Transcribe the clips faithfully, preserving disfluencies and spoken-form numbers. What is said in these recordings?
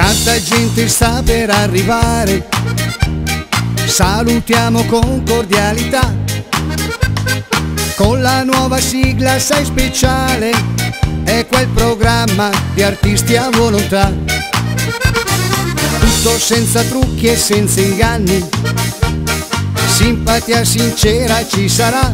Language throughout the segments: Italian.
Tanta gente sta per arrivare, salutiamo con cordialità, con la nuova sigla sai speciale, è quel programma di artisti a volontà. Tutto senza trucchi e senza inganni, simpatia sincera ci sarà,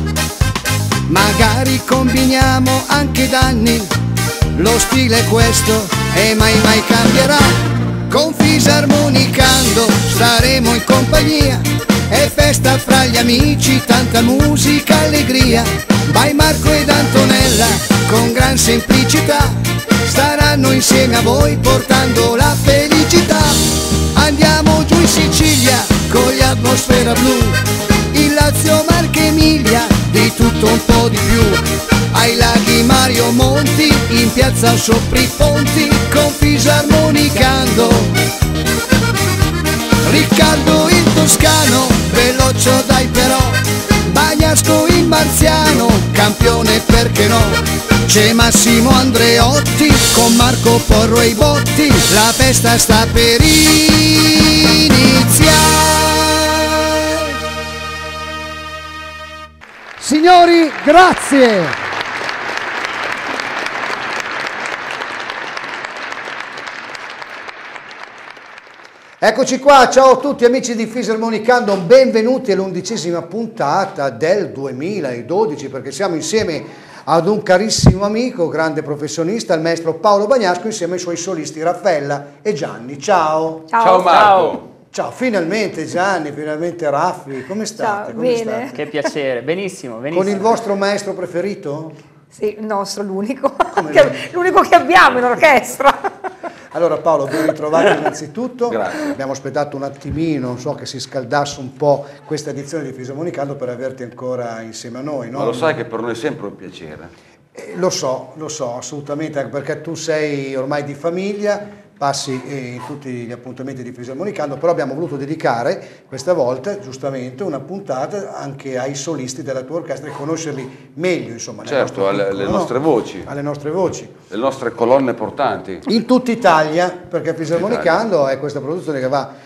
magari combiniamo anche danni, lo stile è questo e mai mai cambierà. Con Fisarmonicando staremo in compagnia, è festa fra gli amici, tanta musica, allegria. Vai Marco ed Antonella con gran semplicità, staranno insieme a voi portando la felicità. Andiamo giù in Sicilia con gli Atmosfera Blu, in Lazio, Marche, Emilia, di tutto un po' di più. Ai laghi Mario Monti, in piazza sopra i ponti, con Fisarmonicando. Riccardo il toscano, veloce dai però, Bagnasco il marziano, campione perché no. C'è Massimo Andreotti con Marco Porro e i botti, la festa sta per iniziare. Signori, grazie! Eccoci qua, ciao a tutti amici di Fisarmonicando, benvenuti all'undicesima puntata del duemiladodici, perché siamo insieme ad un carissimo amico, grande professionista, il maestro Paolo Bagnasco, insieme ai suoi solisti Raffaella e Gianni. Ciao! Ciao, ciao Marco! Ciao, finalmente Gianni, finalmente Raffi, come state? Ciao, come bene. state? Che piacere, benissimo, benissimo. Con il vostro maestro preferito? Sì, il nostro, l'unico, l'unico che abbiamo in orchestra. Allora Paolo, ben ritrovato innanzitutto. Grazie. Abbiamo aspettato un attimino, so che si scaldasse un po' questa edizione di Fisarmonicando per averti ancora insieme a noi, no? Ma lo sai che per noi è sempre un piacere. Eh, lo so, lo so, assolutamente, anche perché tu sei ormai di famiglia, passi eh, in tutti gli appuntamenti di Fisarmonicando, però abbiamo voluto dedicare questa volta, giustamente, una puntata anche ai solisti della tua orchestra e conoscerli meglio, insomma. Certo, alle, piccolo, alle no? nostre voci. Alle nostre voci. Le nostre colonne portanti. In tutta Italia, perché Fisarmonicando è questa produzione che va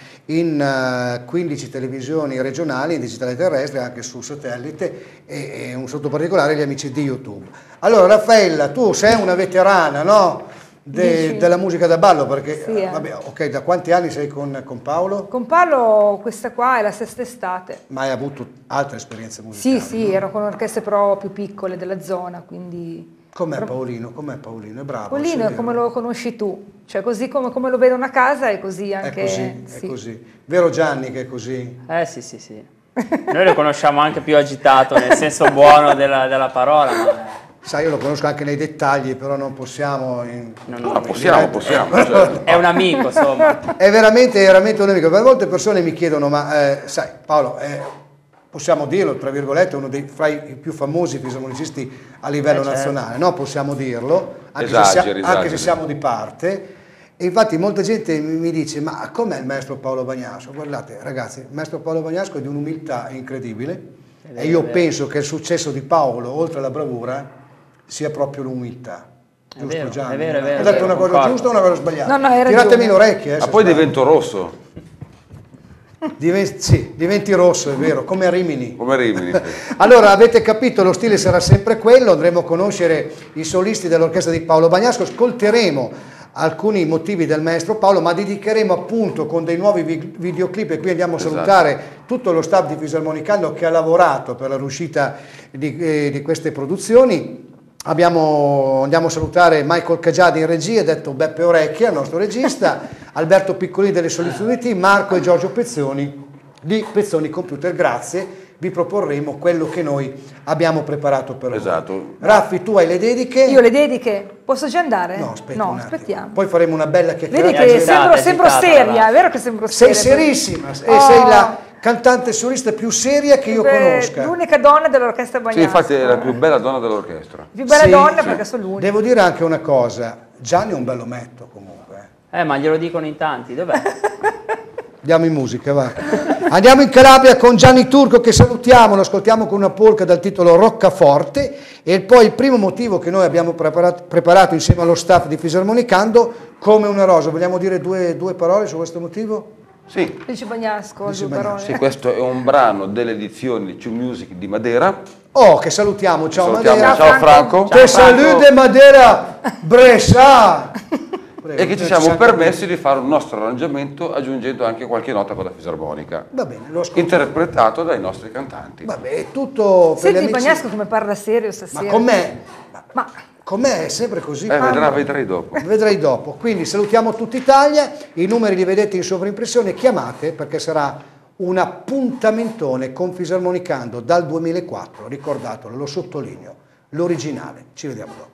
in uh, quindici televisioni regionali, in digitale terrestre, anche sul satellite e, e un sotto particolare gli amici di YouTube. Allora Raffaella, tu sei una veterana, no? De, della musica da ballo, perché sì, eh. vabbè, ok, da quanti anni sei con, con Paolo? Con Paolo questa qua è la sesta estate. Ma hai avuto altre esperienze musicali? Sì, sì, no? ero con orchestre però più piccole della zona, quindi... Com'è Paolino? Com'è Paolino? È bravo? Paolino è come lo conosci tu, cioè così come, come lo vedono a casa è così anche... È così, sì. è così. Vero Gianni che è così? Eh sì, sì, sì. Noi lo conosciamo anche più agitato, nel senso buono della, della parola, ma... Sai, io lo conosco anche nei dettagli, però non possiamo... In... Non, No, non, possiamo, possiamo. Certo. è un amico, insomma. È veramente, veramente un amico. Per molte persone mi chiedono, ma eh, sai, Paolo, eh, possiamo dirlo, tra virgolette, uno dei fra i più famosi fisarmonicisti a livello eh, certo. nazionale, no? Possiamo dirlo, anche, Esageri, se, sia, anche esageri. se siamo di parte. E infatti molta gente mi dice, ma com'è il maestro Paolo Bagnasco? Guardate ragazzi, il maestro Paolo Bagnasco è di un'umiltà incredibile vero, e io penso che il successo di Paolo, oltre alla bravura, sia proprio l'umiltà. Giusto, vero, Gianni? è vero, è vero, Ho detto è vero, una cosa concordo. giusta o una cosa sbagliata? No, no, hai Tiratemi ragione. le orecchie. Eh, Ma se poi sbaglio. divento rosso, Diventi, sì, diventi rosso, è vero, come a Rimini. come Rimini. Allora, avete capito, lo stile sarà sempre quello, andremo a conoscere i solisti dell'orchestra di Paolo Bagnasco, ascolteremo alcuni motivi del maestro Paolo, ma dedicheremo appunto con dei nuovi vi videoclip, e qui andiamo a Esatto. salutare tutto lo staff di Fisarmonicando che ha lavorato per la riuscita di, eh, di queste produzioni. Abbiamo, andiamo a salutare Michael Cagiadi in regia, detto Beppe Orecchia, il nostro regista, Alberto Piccolini delle Soluzioni T, Marco e Giorgio Pezzoni di Pezzoni Computer. Grazie, vi proporremo quello che noi abbiamo preparato per Esatto. voi. Raffi, tu hai le dediche? Io le dediche, posso già andare? No, aspetta no un attimo. aspettiamo. Poi faremo una bella chiacchierata. Vedi È che agitata, sembro, è sembro agitata, seria, va. è vero che sembro Sei seria? serissima e Oh. sei la cantante solista più seria che io Beh, conosca. l'unica donna dell'orchestra Sì, Bagnasco. infatti è la più bella donna dell'orchestra. Più bella Sì, donna sì. perché sono l'unica. Devo dire anche una cosa, Gianni è un bell'ometto comunque. Eh, ma glielo dicono in tanti, dov'è? Andiamo in musica, va. Andiamo in Calabria con Gianni Turco, che salutiamo, lo ascoltiamo con una polka dal titolo Roccaforte, e poi il primo motivo che noi abbiamo preparato, preparato insieme allo staff di Fisarmonicando, Come una rosa. Vogliamo dire due, due parole su questo motivo? Sì. Dici Bagnasco, Dici due Bagnasco. parole. Sì, questo è un brano delle edizioni Ciu Music di Madera. Oh, che salutiamo, ciao Salutiamo, Madera. ciao Franco. Te salute Madera Brescia. E che ci siamo permessi di fare un nostro arrangiamento aggiungendo anche qualche nota con la fisarmonica. Va bene, lo ascolto. Interpretato dai nostri cantanti. Vabbè, è tutto per Senti gli amici. Bagnasco come parla serio stasera. Ma con me, Ma con me è sempre così. Eh, vedrà, vedrai dopo. Vedrai dopo. Quindi salutiamo tutta Italia, i numeri li vedete in sovraimpressione, chiamate perché sarà un appuntamentone con Fisarmonicando dal duemilaquattro, ricordatelo, lo sottolineo, l'originale. Ci vediamo dopo.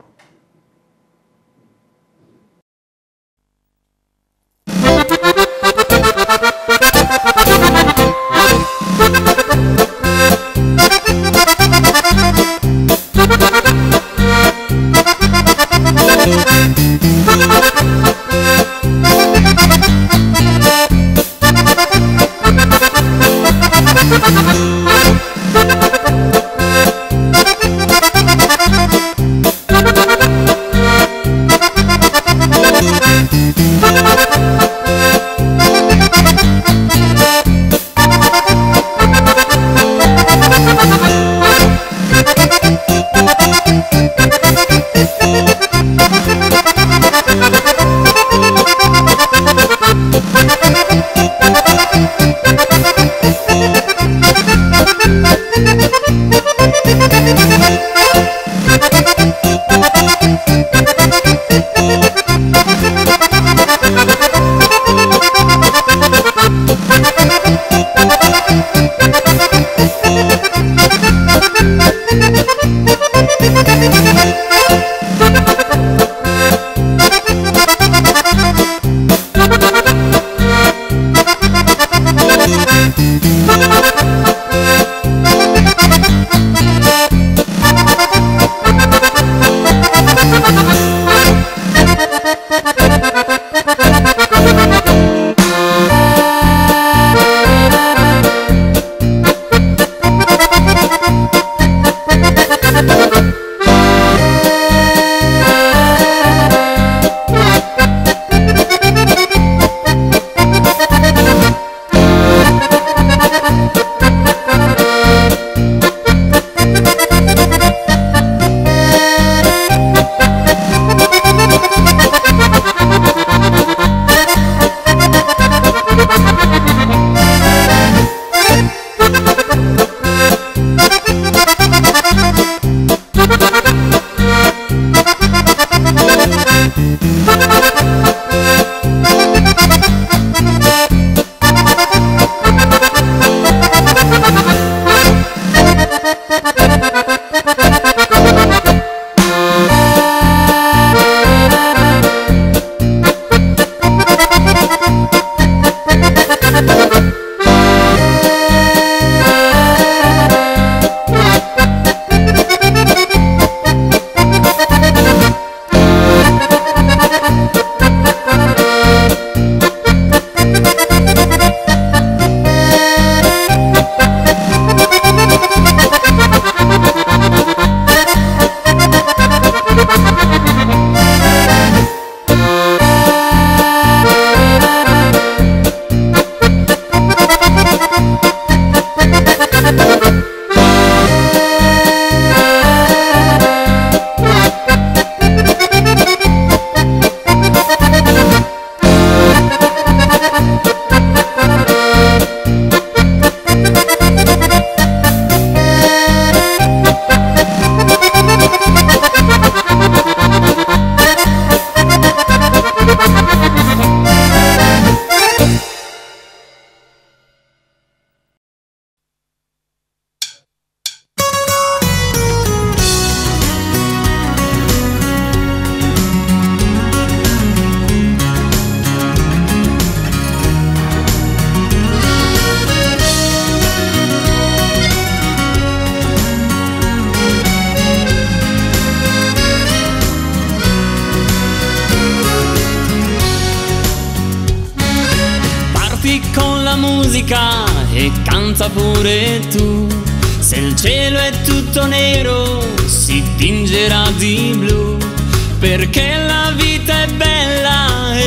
musica e canta pure tu. Se il cielo è tutto nero si tingerà di blu, perché la vita è bella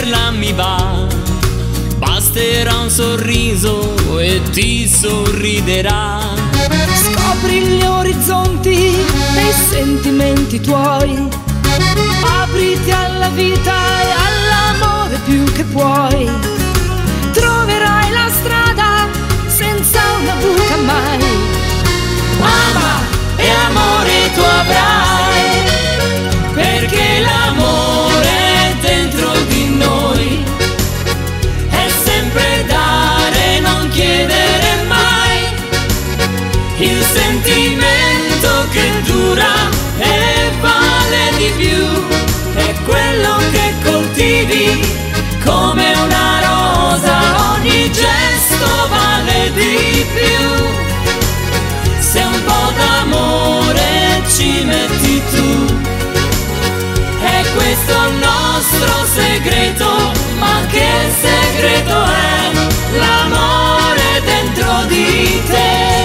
vederla mi va. Basterà un sorriso e ti sorriderà. Scopri gli orizzonti dei sentimenti tuoi. Apriti alla vita e all'amore più che puoi. Troverai la strada senza una buca mai. Ama e amore tu avrai, perché l'amore è dentro di noi. È sempre dare, non chiedere mai. Il sentimento che dura e vale di più è quello che coltivi come una rosa. Ogni gesto vale di più. Se un po' d'amore ci metti tu, è questo il nostro segreto. Ma che segreto è? L'amore dentro di te.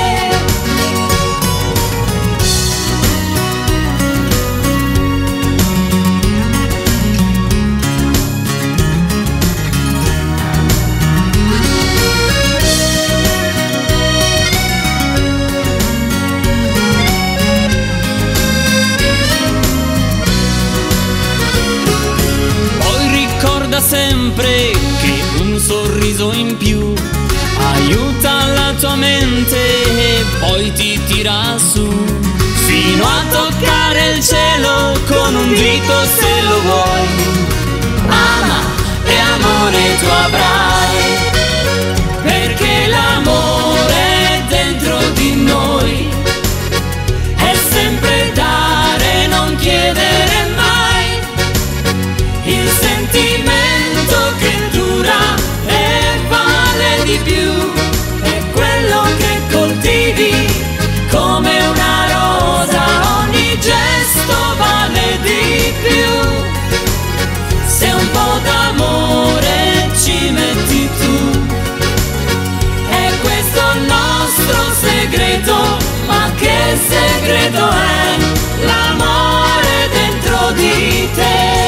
Sempre che un sorriso in più aiuta la tua mente e poi ti tira su fino a toccare il cielo con un dito se lo vuoi. Ama e amore tu avrai, perché l'amore è dentro di noi. È sempre dare, non chiedere mai. Il sentimento che dura e vale di più è quello che coltivi come una rosa. Ogni gesto vale di più. Se un po' d'amore ci metti tu, è questo il nostro segreto. Ma che segreto è? L'amore dentro di te.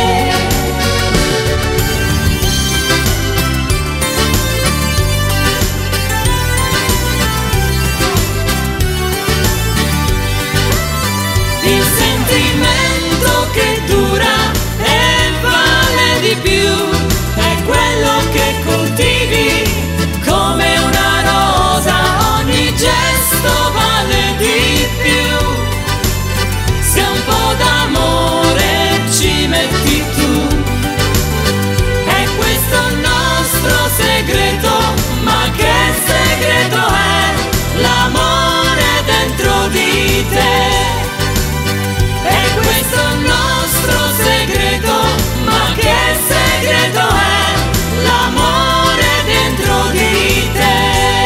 È quello che coltivi come una rosa. Ogni gesto vale di più. Se un po' d'amore ci metti tu, è questo il nostro segreto. Ma che segreto è? L'amore dentro di te. È questo il nostro segreto. Ma che segreto è? L'amore dentro di te.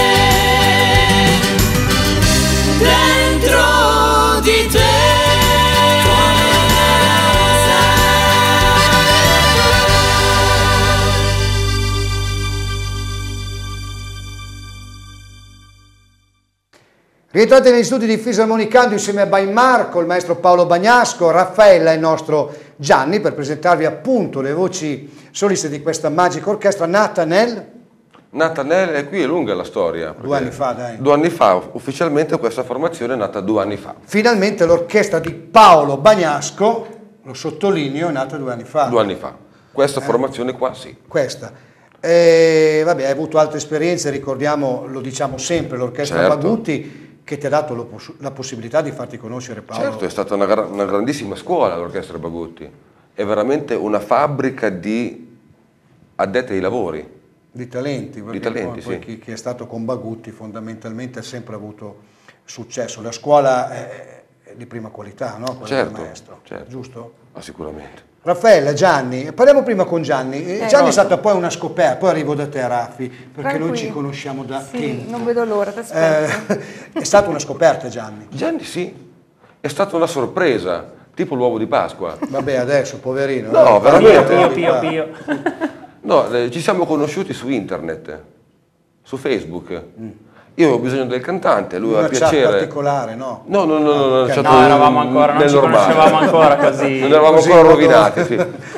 Dentro di te. Rientrate negli studi di Fisarmonicando insieme a By Marco, il maestro Paolo Bagnasco, Raffaella e il nostro Gianni per presentarvi appunto le voci soliste di questa magica orchestra nata nel... Nata nel... e qui è lunga la storia. Due anni fa, dai. Due anni fa, ufficialmente questa formazione è nata due anni fa. Finalmente l'orchestra di Paolo Bagnasco, lo sottolineo, è nata due anni fa. Due anni fa. Questa Eh? formazione qua sì. Questa. Eh, vabbè, hai avuto altre esperienze, ricordiamo, lo diciamo sempre, l'orchestra Certo. Bagutti, che ti ha dato lo poss- la possibilità di farti conoscere Paolo. Certo, è stata una, gra- una grandissima scuola l'orchestra Bagutti. È veramente una fabbrica di addetti ai lavori. Di talenti, perché Di talenti, poi, poi sì. chi, chi è stato con Bagutti fondamentalmente ha sempre avuto successo. La scuola è, è di prima qualità, no? Quella Certo, del maestro, certo. giusto? Ah, sicuramente. Raffaella, Gianni, parliamo prima con Gianni. Eh, Eh, Gianni è stata poi una scoperta, poi arrivo da te Raffi, perché noi Tranquilli. ci conosciamo da Sì, tempo. non vedo l'ora, ti aspetto. Eh, è stata una scoperta Gianni. Gianni sì, è stata una sorpresa, tipo l'uovo di Pasqua. Vabbè, adesso, poverino. No, eh, veramente. Pio, parliamo pio, di pio, qua. pio. No, eh, ci siamo conosciuti su internet, su Facebook. Io avevo bisogno del cantante, lui aveva Una chat piacere. particolare, no? No, no, no, no, no, ok. chat No, eravamo ancora, non nel ci normale. conoscevamo ancora così. Non eravamo Così ancora in modo- rovinati, sì.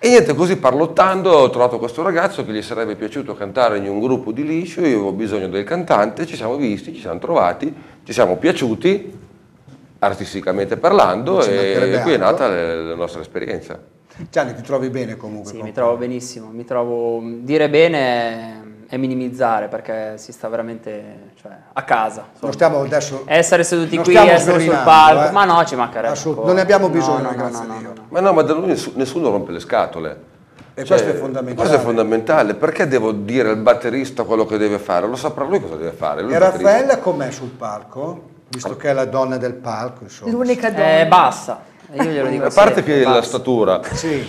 E niente, così parlottando ho trovato questo ragazzo che gli sarebbe piaciuto cantare in un gruppo di liscio, io avevo bisogno del cantante, ci siamo visti, ci siamo trovati, ci siamo piaciuti, artisticamente parlando, Ci e mancherebbe qui è altro. nata la, la nostra esperienza. Gianni, ti trovi bene comunque? Sì, con- mi trovo benissimo, mi trovo dire bene e minimizzare perché si sta veramente, cioè, a casa. Non insomma. stiamo adesso... Essere seduti non qui, stiamo essere sul sdorinando, palco, eh. ma no, ci mancherebbe. Assolut- ancora. non ne abbiamo bisogno, No, no, grazie no, a no, Dio. no, no. Ma no, ma da noi nessuno, nessuno rompe le scatole. E Cioè, questo è fondamentale. Questo è fondamentale, perché devo dire al batterista quello che deve fare? Lo saprà lui cosa deve fare. lui E è il batterista. Raffaella com'è sul palco? Visto che è la donna del palco, insomma. L'unica donna. È bassa, io glielo dico A parte sempre, che la bassa. statura. Sì.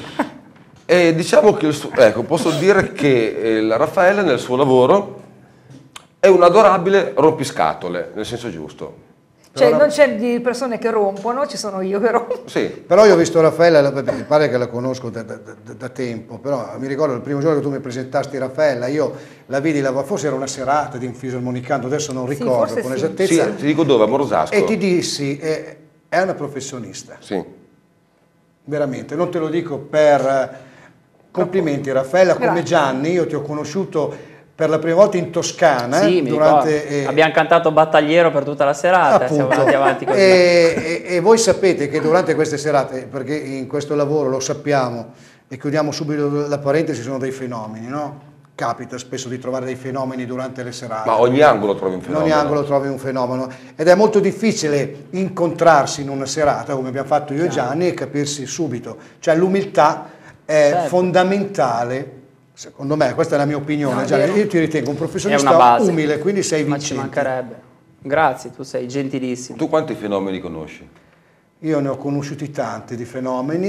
E diciamo che il suo- ecco, posso dire che eh, la Raffaella nel suo lavoro è un adorabile rompiscatole, nel senso giusto. Cioè non c'è di persone che rompono, ci sono io che rompo. Sì. Però io ho visto Raffaella, la- vabbè, mi pare che la conosco da, da- da- da tempo, però mi ricordo il primo giorno che tu mi presentasti Raffaella, io la vidi lavorare, forse era una serata di Fisarmonicando, adesso non Sì, ricordo forse con sì. Sì, esattezza, ti dico dove, a Morsasco. e ti dissi, eh, è una professionista, Sì. veramente, non te lo dico per eh, complimenti Raffaella, come Grazie. Gianni, io ti ho conosciuto per la prima volta in Toscana, Sì, mi durante... ricordo. eh, Abbiamo cantato Battagliero per tutta la serata, siamo Appunto. andati avanti così. E, e- e voi sapete che durante queste serate, perché in questo lavoro lo sappiamo, e chiudiamo subito la parentesi, sono dei fenomeni, no? Capita spesso di trovare dei fenomeni durante le serate. Ma ogni angolo trovi un In fenomeno. ogni angolo trovi un fenomeno ed è molto difficile incontrarsi in una serata come abbiamo fatto io e Gianni e capirsi subito, cioè l'umiltà è Certo. fondamentale. Secondo me, questa è la mia opinione, No, è Gianni. vero. Io ti ritengo un È una professionista base. umile, quindi sei Ma ci vincente. mancherebbe. Grazie, tu sei gentilissimo. Tu quanti fenomeni conosci? Io ne ho conosciuti tanti di fenomeni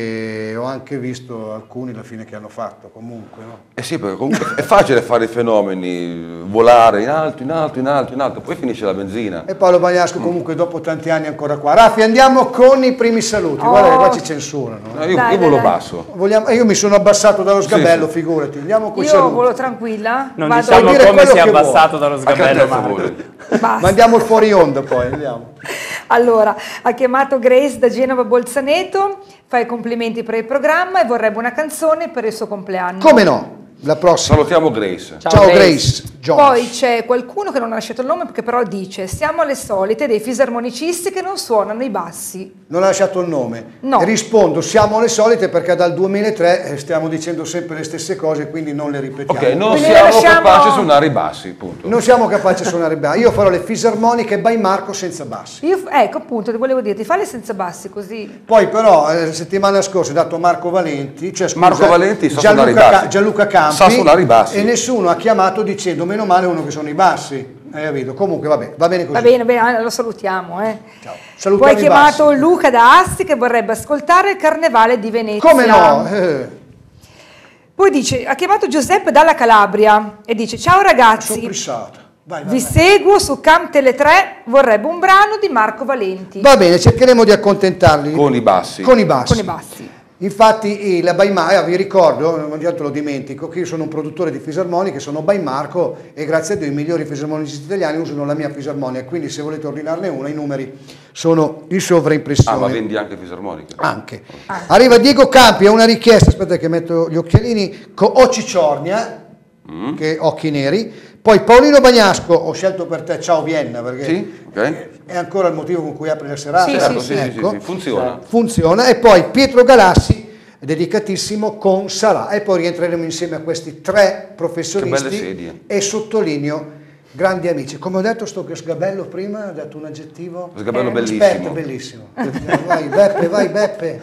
e ho anche visto alcuni la fine che hanno fatto comunque. No? Eh sì, perché comunque è facile fare i fenomeni, volare in alto, in alto, in alto, in alto, poi finisce la benzina. E Paolo Bagnasco comunque dopo tanti anni ancora qua. Raffi, andiamo con i primi saluti, guarda che qua ci censurano. No, eh. io, Dai, io dai, volo dai. basso. Vogliamo- io mi sono abbassato dallo sgabello, Sì, sì. figurati. Andiamo con i Io saluti. volo tranquilla, Non vado diciamo Puoi dire come quello si è che vuoi. abbassato dallo A che sgabello altezza Marco. voli? basta. Mandiamo il fuori onda poi, andiamo. Allora, ha chiamato Grace da Genova Bolzaneto, fa i complimenti per il programma e vorrebbe una canzone per il suo compleanno. Come no? La prossima. Salutiamo Grace. Cioè, Ciao, Ciao, Grace. Jones. Poi c'è qualcuno che non ha lasciato il nome perché però dice siamo alle solite dei fisarmonicisti che non suonano i bassi. Non ha lasciato il nome. No. E rispondo, siamo alle solite perché dal duemilatré eh, stiamo dicendo sempre le stesse cose, quindi non le ripetiamo. Ok, non Quindi siamo lasciamo- capaci di suonare i bassi, punto. Non siamo capaci di suonare bene. Io farò le fisarmoniche by Marco senza bassi. Io, ecco appunto, ti volevo dirti, falle senza bassi così. Poi però eh, la settimana scorsa è dato Marco Valenti, cioè scusa, Marco Valenti sa Gianluca, suonare i bassi. Ca- Gianluca Campi, Sa suonare i bassi. e nessuno ha chiamato dicendo meno male uno che sono i bassi. Hai capito? Comunque vabbè, va bene così. Va bene, bene, lo salutiamo. Eh. Ciao. Salutiamo Poi ha i chiamato bassi. Luca da Asti che vorrebbe ascoltare il Carnevale di Venezia. Come no? Eh, Poi dice, ha chiamato Giuseppe dalla Calabria e dice ciao sono ragazzi, prissato. Vai, vai, vi vai. seguo su Cam Tele tre, vorrebbe un brano di Marco Valenti. Va bene, cercheremo di accontentarli. Con i bassi. Con i bassi. Con i bassi. Infatti eh, la by Marco, vi ricordo, ogni tanto lo dimentico, che io sono un produttore di fisarmoniche, sono by Marco e grazie a Dio i migliori fisarmonicisti italiani usano la mia fisarmonica, quindi se volete ordinarne una i numeri sono in sovraimpressione. Ah, ma vendi anche fisarmoniche? Anche. Arriva Diego Campi, ha una richiesta, aspetta che metto gli occhialini, con o cicciornia, Mm. che occhi neri, poi Paolino Bagnasco, ho scelto per te Ciao Vienna, perché Sì, ok. è ancora il motivo con cui apri la serata. Sì, Certo, sì, sì, sì, ecco. sì, sì, funziona. Funziona, e poi Pietro Galassi, dedicatissimo con Sarà, e poi rientreremo insieme a questi tre Che belle professionisti sedie. e sottolineo grandi amici. Come ho detto sto che sgabello prima, ha dato un aggettivo? Sgabello Eh, bellissimo. Aspetta, bellissimo. Vai Beppe, vai Beppe.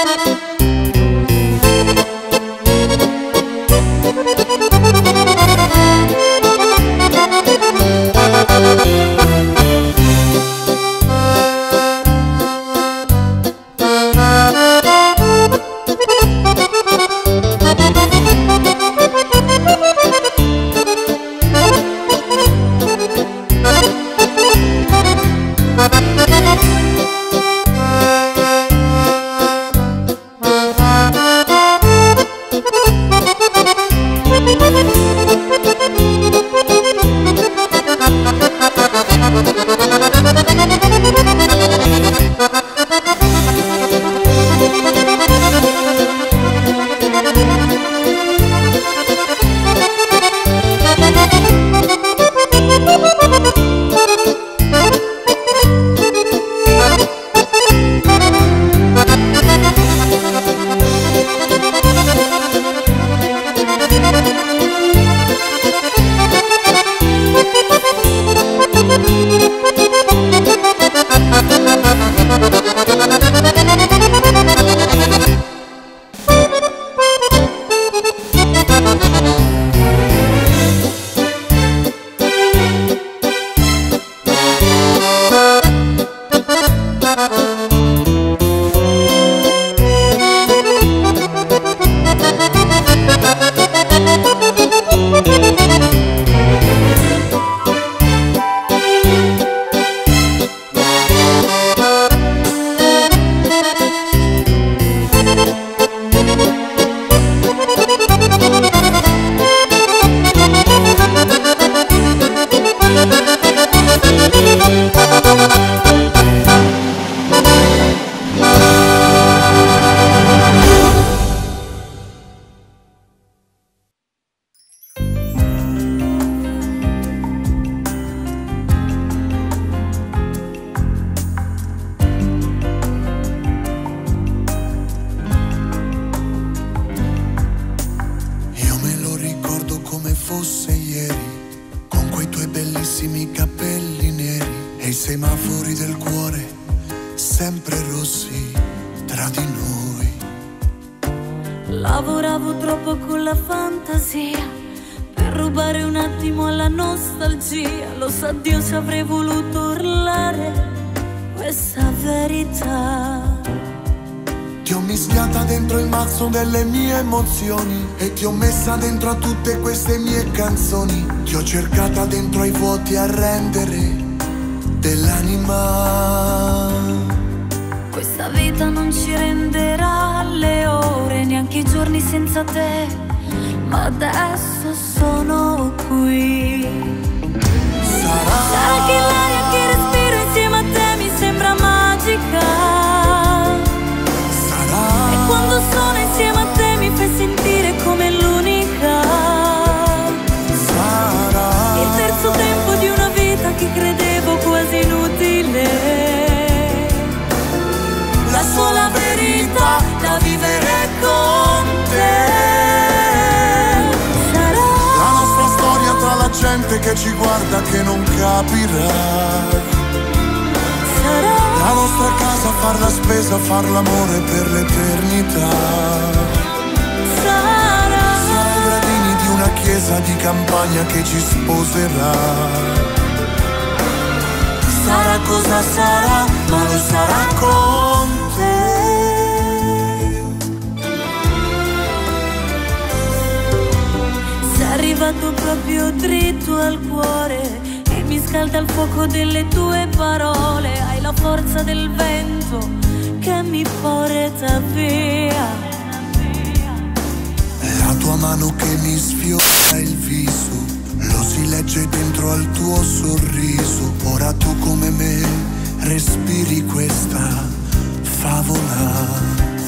semafori del cuore, sempre rossi tra di noi. Lavoravo troppo con la fantasia per rubare un attimo alla nostalgia. Lo sa Dio se avrei voluto urlare questa verità. Ti ho mischiata dentro il mazzo delle mie emozioni e ti ho messa dentro a tutte queste mie canzoni. Ti ho cercata dentro ai vuoti a rendere dell'anima. Questa vita non ci renderà le ore, neanche i giorni senza te, ma adesso sono qui. Sarà, Sarà che l'aria che respiro insieme a te mi sembra magica. sarà, E quando sono insieme a te mi fai sentire come l'unica. sarà Il terzo tempo di una vita che credevo quasi inutile. La sola verità da vivere con te. Sarà la nostra storia tra la gente che ci guarda che non capirà. Sarà La nostra casa, far la spesa, far l'amore per l'eternità. Sarà Sarà i gradini di una chiesa di campagna che ci sposerà. Sarà cosa sarà, ma lo sarà con te. sei arrivato proprio dritto al cuore e mi scalda il fuoco delle tue parole. Hai la forza del vento che mi porta via. La tua mano che mi sfiora il viso, lo si legge dentro al tuo sorriso. Ora tu come me respiri questa favola.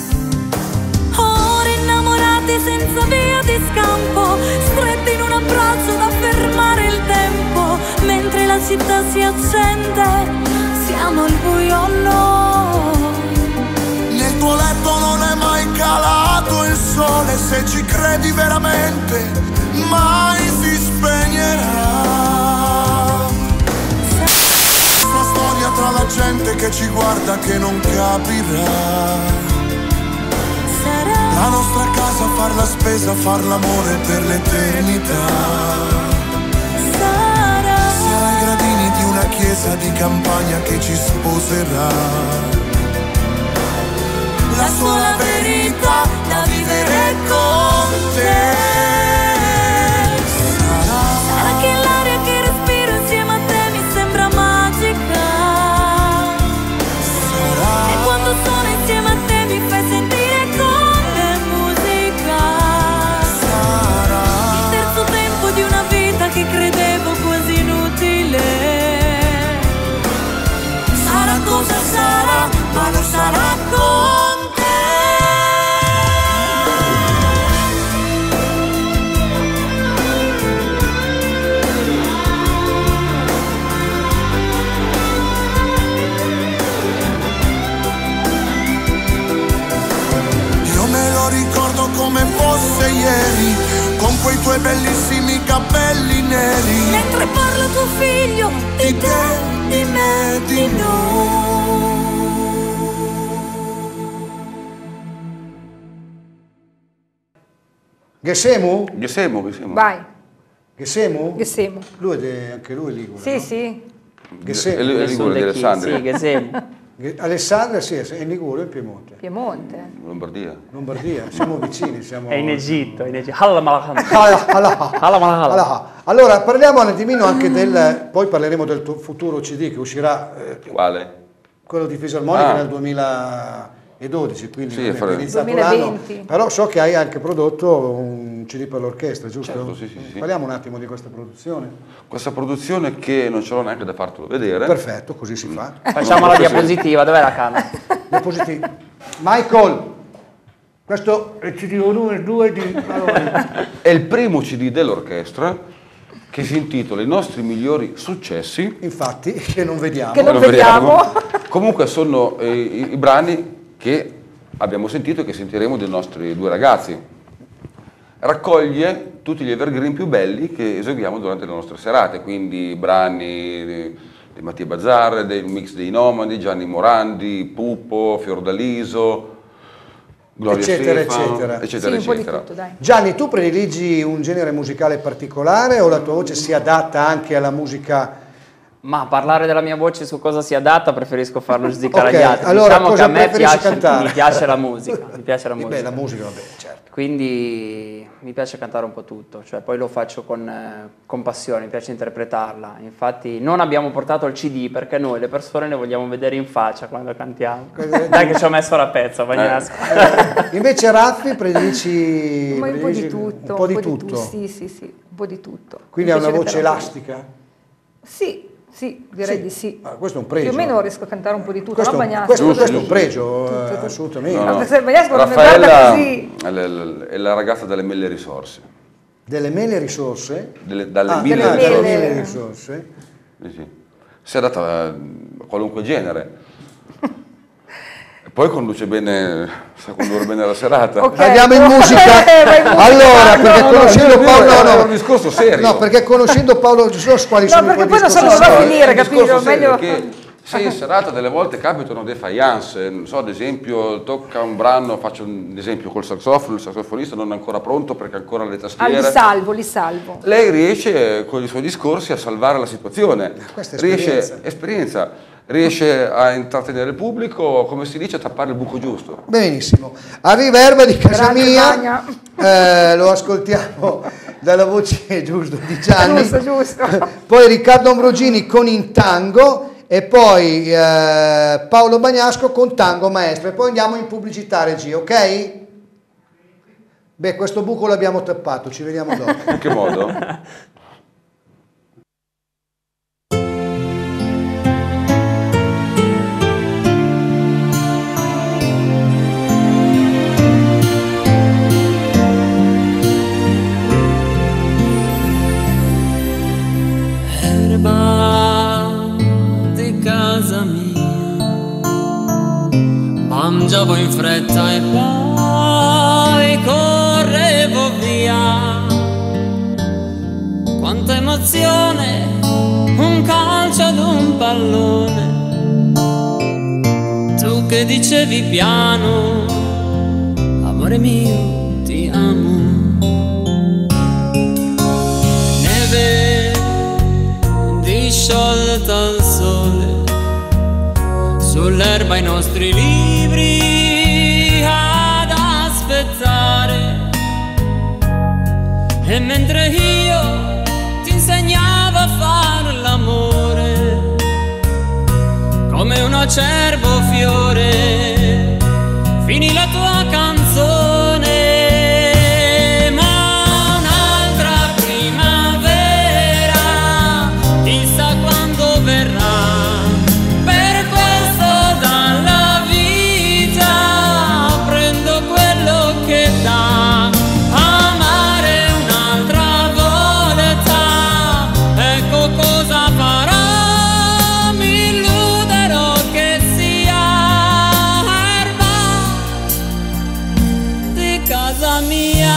Ora innamorati senza via di scampo, stretti in un abbraccio da fermare il tempo. Mentre la città si accende, siamo al buio noi. Nel tuo letto non è mai calato il sole, se ci credi veramente mai si spegnerà. La storia tra la gente che ci guarda che non capirà. far la spesa, far l'amore per l'eternità. Sarà, sarà i gradini di una chiesa di campagna che ci sposerà. La sola verità da vivere con te. Sarà, sarà che l'aria che respiro insieme a te mi sembra magica. sarà, E quando sono insieme a te mi fai sentire come musica. sarà, Il terzo tempo di una vita che credevo quasi inutile. sarà cosa sarà, ma lo sarà con te. Io me lo ricordo come fosse ieri, con quei tuoi bellissimi capelli neri. Mentre parla tuo figlio Di te, di me, di noi. Gesemu? Gesemo, Gesemo. Vai, Gesemu? Gesemo. Lui è de- anche lui è ligure, Sì, no? sì. Gesemu. E lui è ligure di Alessandria. Sì, Gesemo. Ge- Alessandria sì, è in Liguria o in Piemonte? Piemonte. Lombardia. Lombardia, siamo vicini, siamo... È in Egitto, in Egitto. Halla malakam. Ah, Allah. Halla malakam. Allah. Allora, parliamo un attimino anche del... Poi parleremo del tuo futuro C D che uscirà, eh, Quale? quello di Fisarmonica Ah. nel duemiladodici, quindi Sì, non è fare- iniziato duemilaventi. l'anno. Però so che hai anche prodotto un C D per l'orchestra, giusto? Certo, sì, sì, sì. Parliamo un attimo di questa produzione. Questa produzione che non ce l'ho neanche da fartelo vedere. Perfetto, così si fa. Facciamo la diapositiva, dov'è la camera? Diapositivi. Michael, questo è il C D uno e due di... Allora, È il primo C D dell'orchestra che si intitola I nostri migliori successi. infatti, che non vediamo. Che non Lo vediamo. Comunque sono eh, i, i brani che abbiamo sentito e che sentiremo dei nostri due ragazzi. Raccoglie tutti gli evergreen più belli che eseguiamo durante le nostre serate, quindi brani di, di Mattia Bazzar, del mix dei Nomadi, Gianni Morandi, Pupo, Fiordaliso, Gloria Eccetera, Stefano, eccetera. eccetera, Sì, un po' di eccetera. tutto, dai. Gianni, tu prediligi un genere musicale particolare o la tua voce si adatta anche alla musica? Ma parlare della mia voce su cosa si adatta, preferisco farlo giudicare Ok, agli altri. allora diciamo cosa che a me preferisci piace, cantare? mi piace la musica, mi piace la Eh musica. Beh, la musica va bene, certo. Quindi mi piace cantare un po' tutto, cioè poi lo faccio con, eh, con passione, mi piace interpretarla. Infatti non abbiamo portato il C D perché noi le persone le vogliamo vedere in faccia quando cantiamo. Dai che ci ho messo la pezza, Bagnasco. Eh, invece Raffi prediligi, Ma un po' di prediligi tutto. un po' di tutto. Sì, sì, sì, un po' di tutto. Quindi Mi ha una piace voce cantare un po' elastica? Sì, sì, direi Sì. di sì. Ah, questo è un pregio. Più o meno riesco a cantare un po' di tutto, Questo, no Bagnasco? questo, Giusto, questo è un giusto. pregio, Tutto, eh, tutto. assolutamente. No, no. Ma se Bagnasco non mi Raffaella guarda così. è, l- è la ragazza delle mille risorse, Delle mele risorse? delle- dalle Ah, mille delle mele. risorse. mele risorse. Sì, sì. Si adatta a a qualunque genere. E poi conduce bene, sa condurre bene la serata. Ok. Andiamo in musica. Eh, vai in musica. Allora, perché No, no, conoscendo no, Paolo, no, no, no, no, è un discorso serio. No, perché conoscendo Paolo, ci sono quali No, sono i perché tuoi poi non so discorsi dove va a seri? finire, È un capito? discorso serio, Meglio- perché se in serata delle volte capitano dei faiance, non so, ad esempio tocca un brano, faccio un esempio col saxofono, il saxofonista non è ancora pronto perché ha ancora le Ah, tastiere. li salvo, li salvo. Lei riesce con i suoi discorsi a salvare la situazione, Questa è riesce, esperienza. esperienza, riesce a intrattenere il pubblico, come si dice, a tappare il buco giusto. Benissimo. Arriva Erba di casa Grande mia, Magna. eh, lo ascoltiamo dalla voce giusto di Gianni. Giusto, giusto. Poi Riccardo Ambrogini con In Tango e poi eh, Paolo Bagnasco con Tango Maestro e poi andiamo in pubblicità, regia, ok? Beh, questo buco l'abbiamo tappato, ci vediamo dopo. In che modo? Erba di casa mia, mangiavo in fretta e poi correvo via. Quanta emozione, un calcio ad un pallone. Tu che dicevi piano, amore mio, ti amo nostri libri ad aspettare, e mentre io ti insegnavo a fare l'amore come un acerbo fiore, finì la tua canzone, ma un'altra primavera chissà quando verrà. Per questo dalla vita prendo quello che dà. Amare un'altra volta, ecco cosa farò. Mi illuderò che sia erba di casa mia.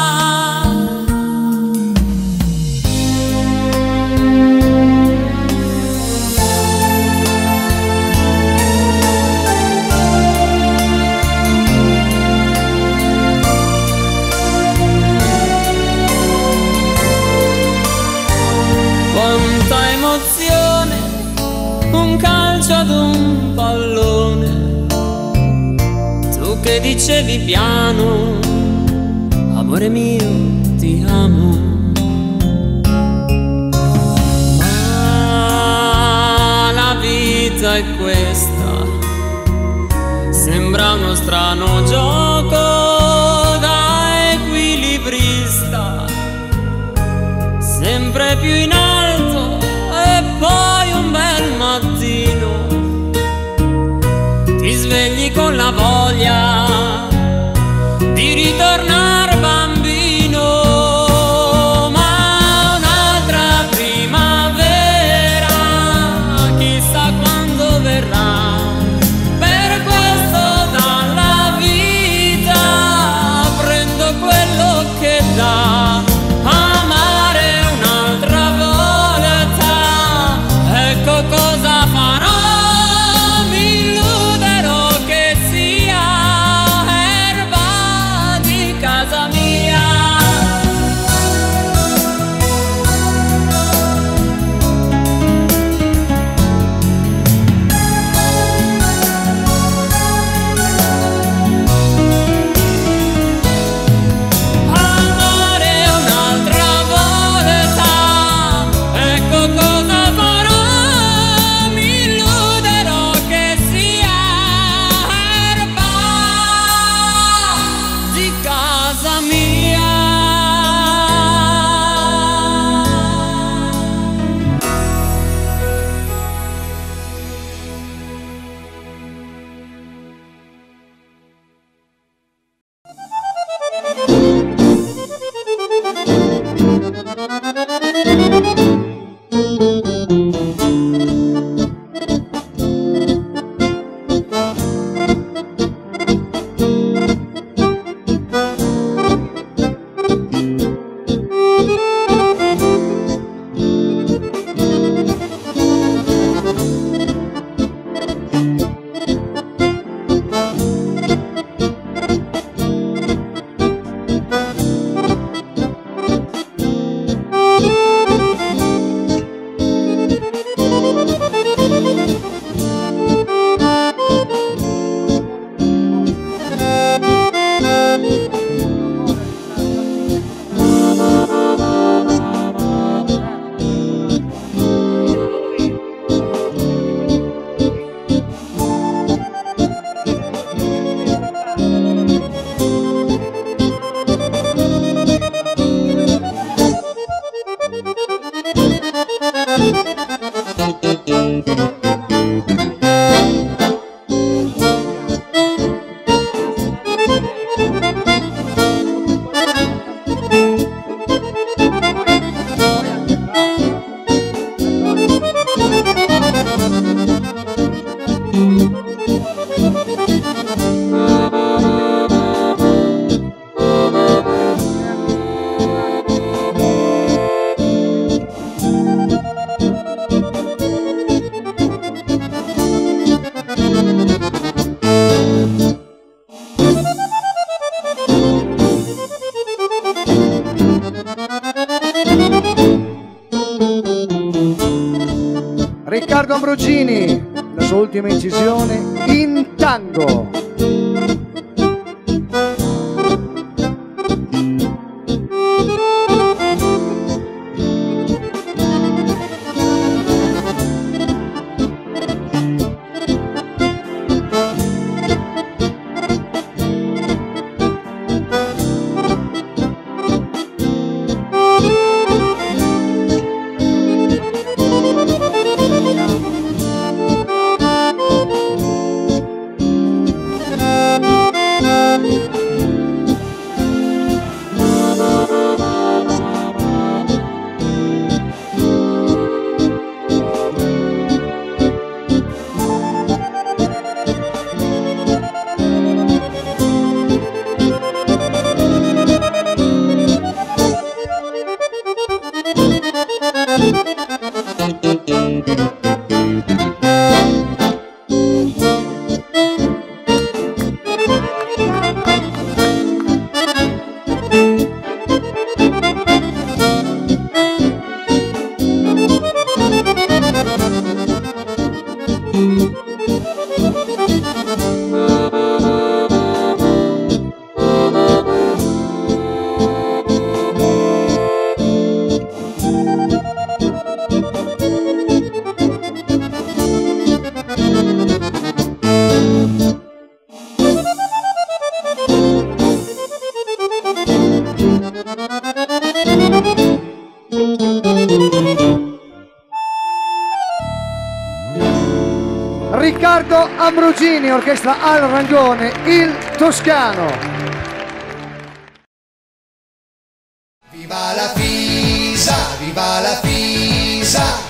Quanta emozione, un calcio ad un pallone, tu che dicevi piano, amore mio ti amo. Ma la vita è questa, sembra uno strano gioco da equilibrista, sempre più in alto e poi un bel mattino ti svegli con la voglia di ritornare bambino. Ma un'altra primavera chissà quando verrà. Per questo dalla vita prendo quello che dà. Amare un'altra volta, ecco cosa farò. Mi illuderò che sia erba di casa mia. Amare un'altra volta, ecco cosa farò. Mi illuderò che sia erba di casa mia. Riccardo Ambrogini, sua ultima incisione in tango. Riccardo Ambrogini, orchestra Al Rangone, il Toscano. Viva la Pisa, viva la Pisa.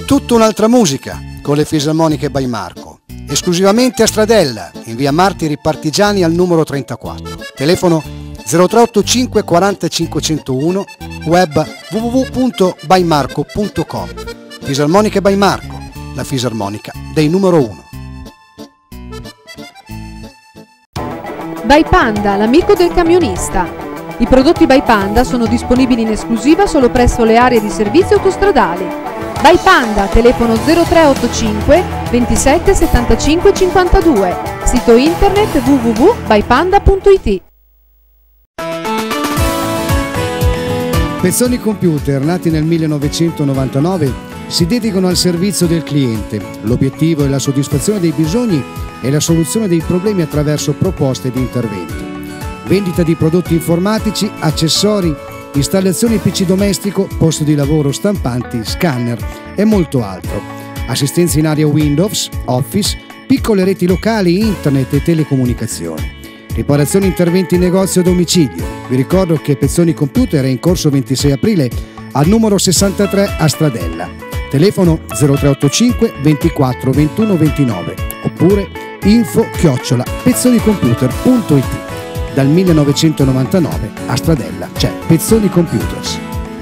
Tutta un'altra musica con le Fisarmoniche by Marco, esclusivamente a Stradella, in via Martiri Partigiani al numero trentaquattro. Telefono zero tre otto cinque quaranta cinquecentouno, web w w w punto by marco punto com. Fisarmoniche by Marco, la fisarmonica dei numero uno. By Panda, l'amico del camionista. I prodotti By Panda sono disponibili in esclusiva solo presso le aree di servizio autostradali. By Panda, telefono zero tre otto cinque ventisette settantacinque cinquantadue, sito internet w w w punto by panda punto i t. Pezzoni Computer, nati nel millenovecentonovantanove, si dedicano al servizio del cliente. L'obiettivo è la soddisfazione dei bisogni e la soluzione dei problemi attraverso proposte di intervento. Vendita di prodotti informatici, accessori, installazioni P C domestico, posto di lavoro, stampanti, scanner e molto altro. Assistenza in area Windows, Office, piccole reti locali, internet e telecomunicazioni. Riparazioni, interventi in negozio a domicilio. Vi ricordo che Pezzoni Computer è in corso ventisei aprile al numero sessantatré a Stradella. Telefono zero tre otto cinque ventiquattro ventuno ventinove oppure info chiocciola pezzonicomputer punto i t. Dal millenovecentonovantanove a Stradella c'è Pezzoni Computers.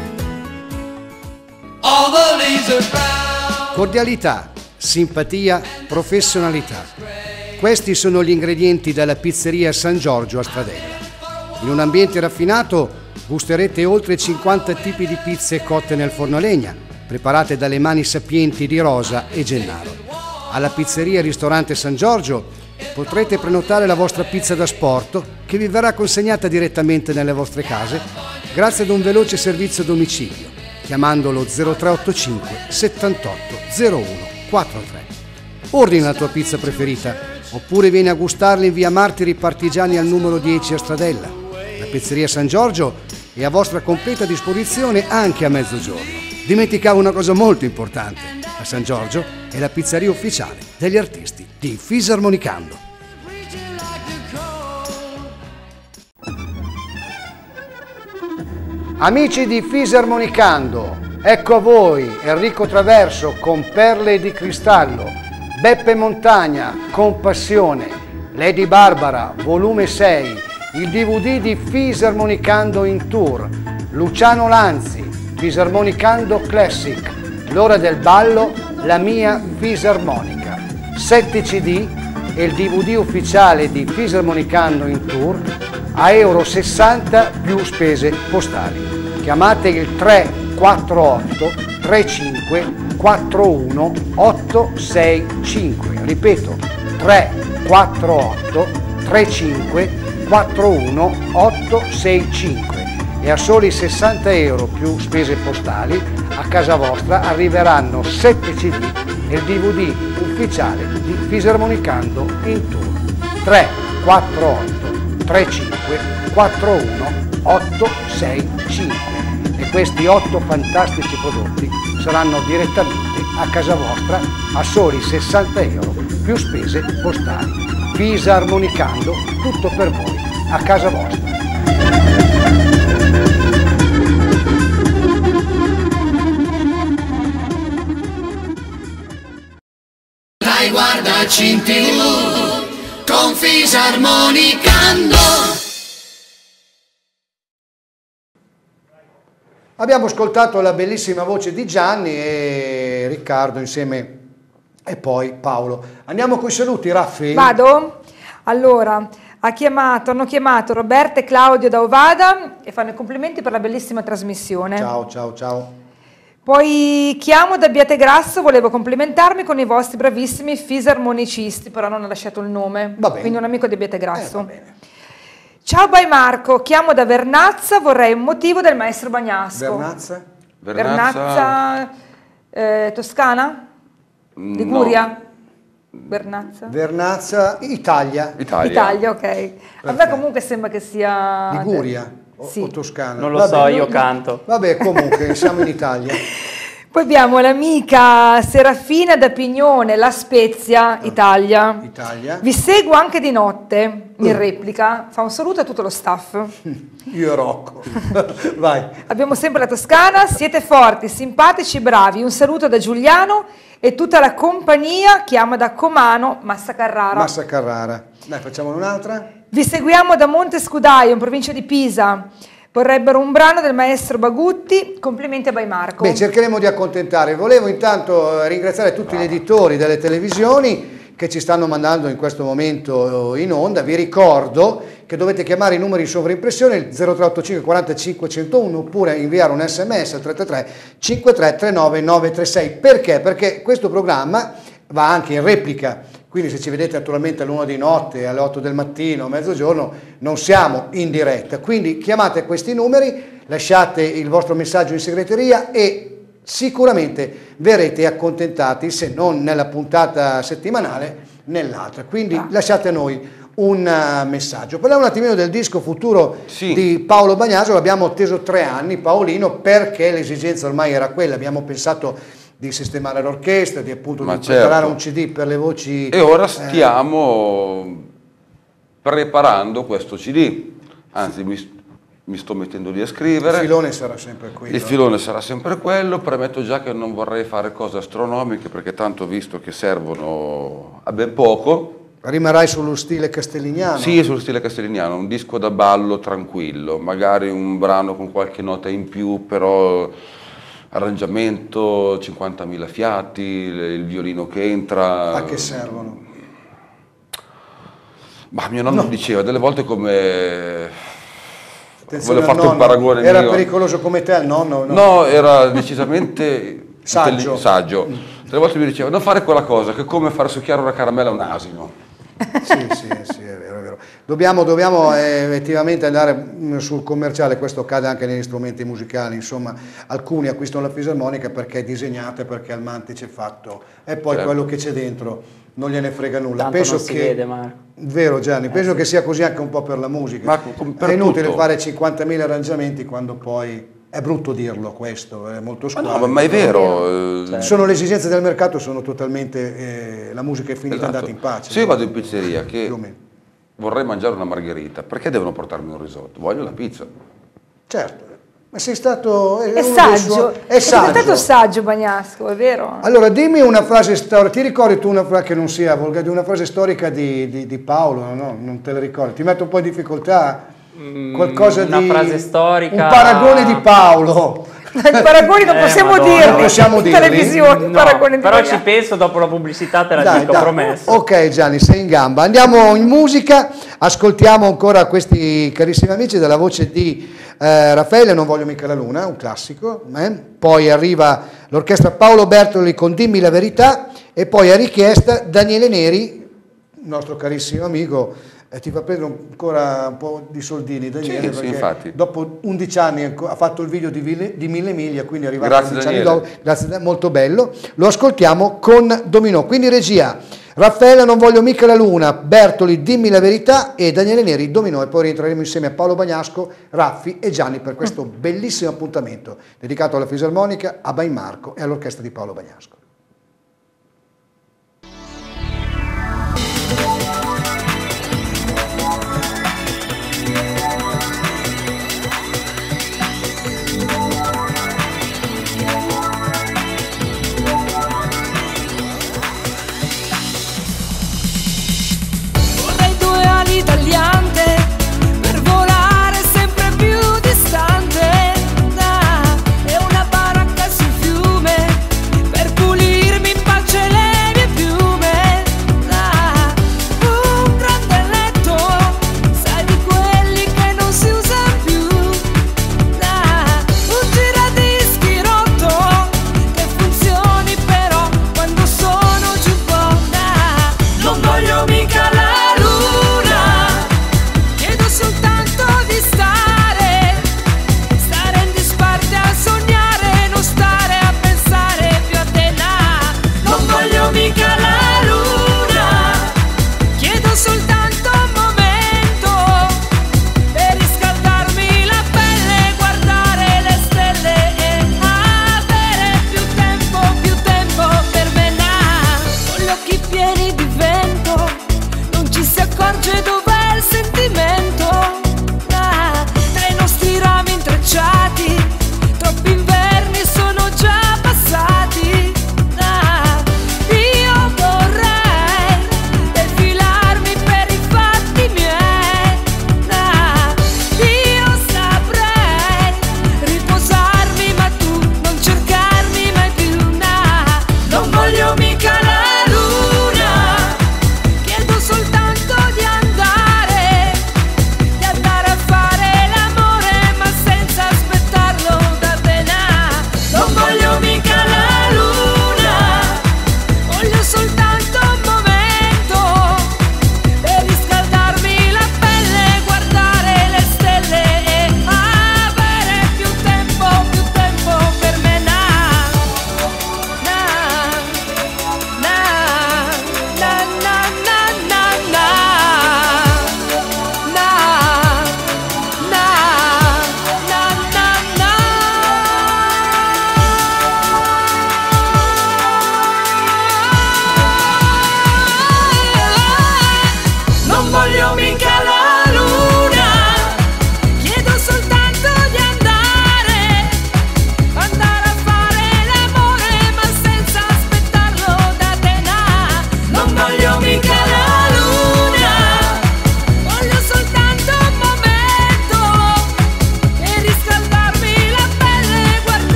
Cordialità, simpatia, professionalità. Questi sono gli ingredienti della pizzeria San Giorgio a Stradella. In un ambiente raffinato gusterete oltre cinquanta tipi di pizze cotte nel forno a legna, preparate dalle mani sapienti di Rosa e Gennaro. Alla pizzeria Ristorante San Giorgio potrete prenotare la vostra pizza da sport che vi verrà consegnata direttamente nelle vostre case grazie ad un veloce servizio a domicilio, chiamandolo zero tre otto cinque settantotto zero uno quarantatré. Ordina la tua pizza preferita oppure vieni a gustarla in via Martiri Partigiani al numero dieci a Stradella. La pizzeria San Giorgio è a vostra completa disposizione anche a mezzogiorno. Dimenticavo una cosa molto importante: a San Giorgio è la pizzeria ufficiale degli artisti di Fisarmonicando. Amici di Fisarmonicando, ecco a voi Enrico Traverso con Perle di Cristallo, Beppe Montagna con Passione, Lady Barbara volume sei, il D V D di Fisarmonicando in tour, Luciano Lanzi, Fisarmonicando Classic, L'ora del ballo, la mia fisarmonica, sette C D e il D V D ufficiale di Fisarmonicando in tour a euro sessanta più spese postali. Chiamate il tre quattro otto tre cinque quattro uno otto sei cinque, ripeto tre quattro otto tre cinque quattro uno otto sei cinque, e a soli sessanta euro più spese postali a casa vostra arriveranno sette C D e il D V D ufficiale di Fisarmonicando in tour. Tre quattro otto tre cinque quattro uno otto sei cinque, e questi otto fantastici prodotti saranno direttamente a casa vostra a soli sessanta euro più spese postali. Fisarmonicando, tutto per voi a casa vostra. Dai, guardaci in tivù con Fisarmonicando. Abbiamo ascoltato la bellissima voce di Gianni e Riccardo insieme e poi Paolo. Andiamo con i saluti, Raffi? Vado? Allora, ha chiamato, hanno chiamato Roberta e Claudio da Ovada e fanno i complimenti per la bellissima trasmissione. Ciao, ciao, ciao. Poi chiamo da Abbiategrasso, volevo complimentarmi con i vostri bravissimi fisarmonicisti, però non ha lasciato il nome, Va bene. quindi un amico di Abbiategrasso. Eh, va bene. Ciao by Marco, chiamo da Vernazza, vorrei un motivo del maestro Bagnasco. Vernazza? Vernazza, Vernazza, eh, Toscana? Liguria? Vernazza? Vernazza, Italia. Italia. Italia, ok. A me comunque sembra che sia... Liguria o, Sì. o Toscana? Non lo Vabbè, so, io no, canto. Vabbè, comunque siamo in Italia. Poi abbiamo l'amica Serafina da Pignone, La Spezia, Italia. Italia. Vi seguo anche di notte, in replica. Fa un saluto a tutto lo staff. Io e Rocco. Vai. Abbiamo sempre la Toscana, siete forti, simpatici, bravi. Un saluto da Giuliano e tutta la compagnia che ama da Comano, Massa Carrara. Massa Carrara. Dai, facciamo un'altra. Vi seguiamo da Monte Scudaio, in provincia di Pisa. Vorrebbero un brano del maestro Bagutti. Complimenti a Baimarco. Beh, cercheremo di accontentare. Volevo intanto ringraziare tutti gli editori delle televisioni che ci stanno mandando in questo momento in onda. Vi ricordo che dovete chiamare i numeri in sovraimpressione, il zero tre otto cinque quarantacinque centouno, oppure inviare un sms al tre tre tre cinque tre tre nove nove tre sei. Perché? Perché questo programma va anche in replica. Quindi se ci vedete naturalmente all'una di notte, alle otto del mattino, a mezzogiorno, non siamo in diretta. Quindi chiamate questi numeri, lasciate il vostro messaggio in segreteria e sicuramente verrete accontentati, se non nella puntata settimanale, nell'altra. Quindi ah. lasciate a noi un uh, messaggio. Parliamo un attimino del disco futuro sì. di Paolo Bagnasco. L'abbiamo atteso tre anni, Paolino, perché l'esigenza ormai era quella. Abbiamo pensato di sistemare l'orchestra, di appunto Ma di preparare certo. un C D per le voci. E ora stiamo eh... preparando questo C D, anzi mi, mi sto mettendo lì a scrivere. Il filone sarà sempre quello. Il filone sarà sempre quello, premetto già che non vorrei fare cose astronomiche perché tanto ho visto che servono a ben poco. Rimarrai sullo stile castelliniano? Sì, sullo stile castelliniano, un disco da ballo tranquillo, magari un brano con qualche nota in più, però arrangiamento, cinquantamila fiati, il violino che entra. A che servono? Ma mio nonno no. diceva delle volte come... Attenzione, volevo farti un paragone era mio. pericoloso come te il nonno? No, no era decisamente saggio. saggio. Delle volte mi diceva non fare quella cosa che è come far succhiare una caramella a un asino. Sì, sì, sì, è vero, è vero. Dobbiamo, dobbiamo eh, effettivamente andare sul commerciale, questo accade anche negli strumenti musicali, insomma, alcuni acquistano la fisarmonica perché è disegnata, perché al mantice è fatto, e poi certo. quello che c'è dentro non gliene frega nulla. Tanto penso non si che, vede, Marco. Vero Gianni, eh, penso sì. che sia così anche un po' per la musica. Ma per è inutile tutto. fare cinquantamila arrangiamenti quando poi... È brutto dirlo questo, è molto squadro. No, ma è vero. Certo. Sono le esigenze del mercato, sono totalmente... Eh, la musica è finita, esatto. andata in pace. Se io vado in pizzeria che più o meno. vorrei mangiare una margherita, perché devono portarmi un risotto? Voglio la pizza. Certo, ma sei stato... È, è saggio, suoi... è, è saggio. È stato saggio Bagnasco, è vero? Allora dimmi una frase storica, ti ricordi tu una frase che non sia volgare, di una frase storica di, di, di Paolo, no? Non te la ricordi? Ti metto un po' in difficoltà? Qualcosa una di... frase storica... Un paragone di Paolo. I paragoni non eh, possiamo Madonna. dirli, non possiamo dirli. televisione, no, paragoni però di ci penso dopo la pubblicità, te la dai, dico, dai. promesso. Ok Gianni, sei in gamba. Andiamo in musica, ascoltiamo ancora questi carissimi amici dalla voce di eh, Raffaele, Non voglio mica la luna, un classico. Eh? Poi arriva l'orchestra Paolo Bertoli con Dimmi la verità e poi a richiesta Daniele Neri, nostro carissimo amico. Eh, ti fa prendere ancora un po' di soldini Daniele, sì, perché sì, dopo undici anni ha fatto il video di, Ville, di Mille Miglia, quindi è arrivato grazie undici anni Daniele. dopo, grazie, molto bello, lo ascoltiamo con Dominò, quindi regia Raffaella Non voglio mica la luna, Bertoli Dimmi la verità e Daniele Neri Dominò, e poi rientreremo insieme a Paolo Bagnasco, Raffi e Gianni per questo bellissimo appuntamento dedicato alla fisarmonica, a Baimarco e all'orchestra di Paolo Bagnasco. Tagliante per volare sempre più distante, ah, e una baracca sul fiume per pulire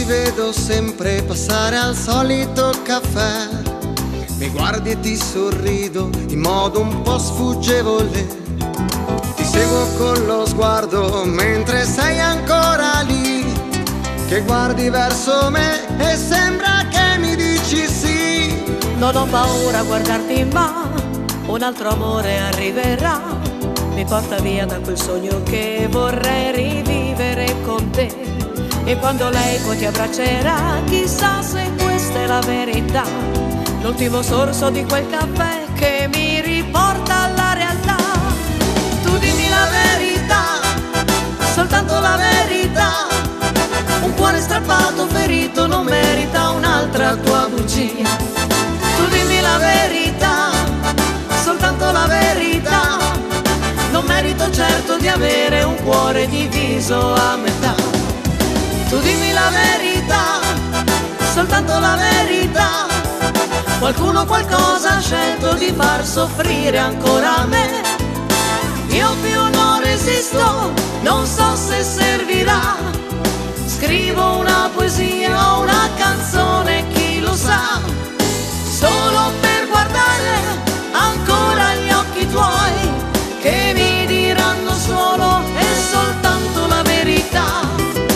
ti vedo sempre passare al solito caffè, mi guardi e ti sorrido in modo un po' sfuggevole, ti seguo con lo sguardo mentre sei ancora lì, che guardi verso me e sembra che mi dici sì. Non ho paura a guardarti, ma un altro amore arriverà, mi porta via da quel sogno che vorrei rivivere con te. E quando lei poi ti abbraccerà, chissà se questa è la verità, l'ultimo sorso di quel caffè che mi riporta alla realtà. Tu dimmi la verità, soltanto la verità, un cuore strappato, ferito, non merita un'altra tua bugia. Tu dimmi la verità, soltanto la verità, non merito certo di avere un cuore diviso a metà. Tu dimmi la verità, soltanto la verità, qualcuno qualcosa ha scelto di far soffrire ancora me. Io più non resisto, non so se servirà, scrivo una poesia o una canzone, chi lo sa, solo per guardare ancora gli occhi tuoi, che mi diranno solo e soltanto la verità.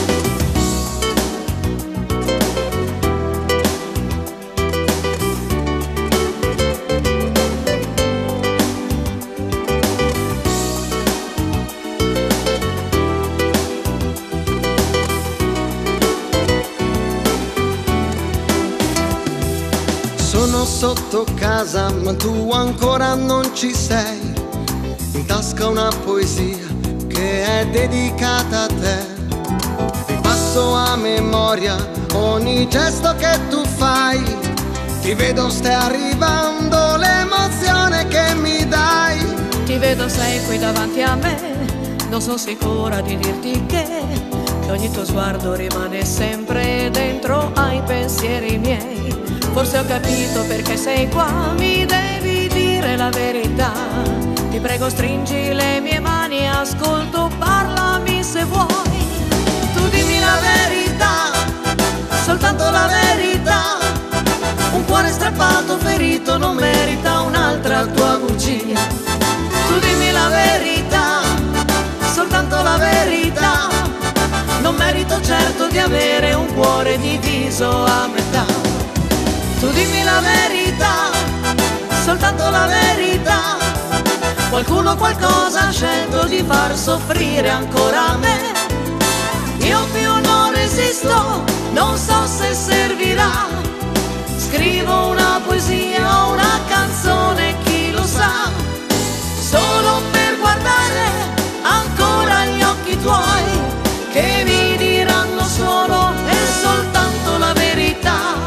Sono sotto casa ma tu ancora non ci sei, in tasca una poesia che è dedicata a te. Ripasso a memoria ogni gesto che tu fai, ti vedo stai arrivando l'emozione che mi dai. Ti vedo sei qui davanti a me, non sono sicura di dirti che, che ogni tuo sguardo rimane sempre dentro ai pensieri miei. Forse ho capito perché sei qua, mi devi dire la verità. Ti prego stringi le mie mani, ascolto, parlami se vuoi. Tu dimmi la verità, soltanto la verità, un cuore strappato, ferito, non merita un'altra tua bugia. Tu dimmi la verità, soltanto la verità, non merito certo di avere un cuore diviso a metà. Tu dimmi la verità, soltanto la verità, qualcuno qualcosa ha scelto di far soffrire ancora me. Io più non resisto, non so se servirà, scrivo una poesia o una canzone, chi lo sa, solo per guardare ancora gli occhi tuoi, che mi diranno solo e soltanto la verità.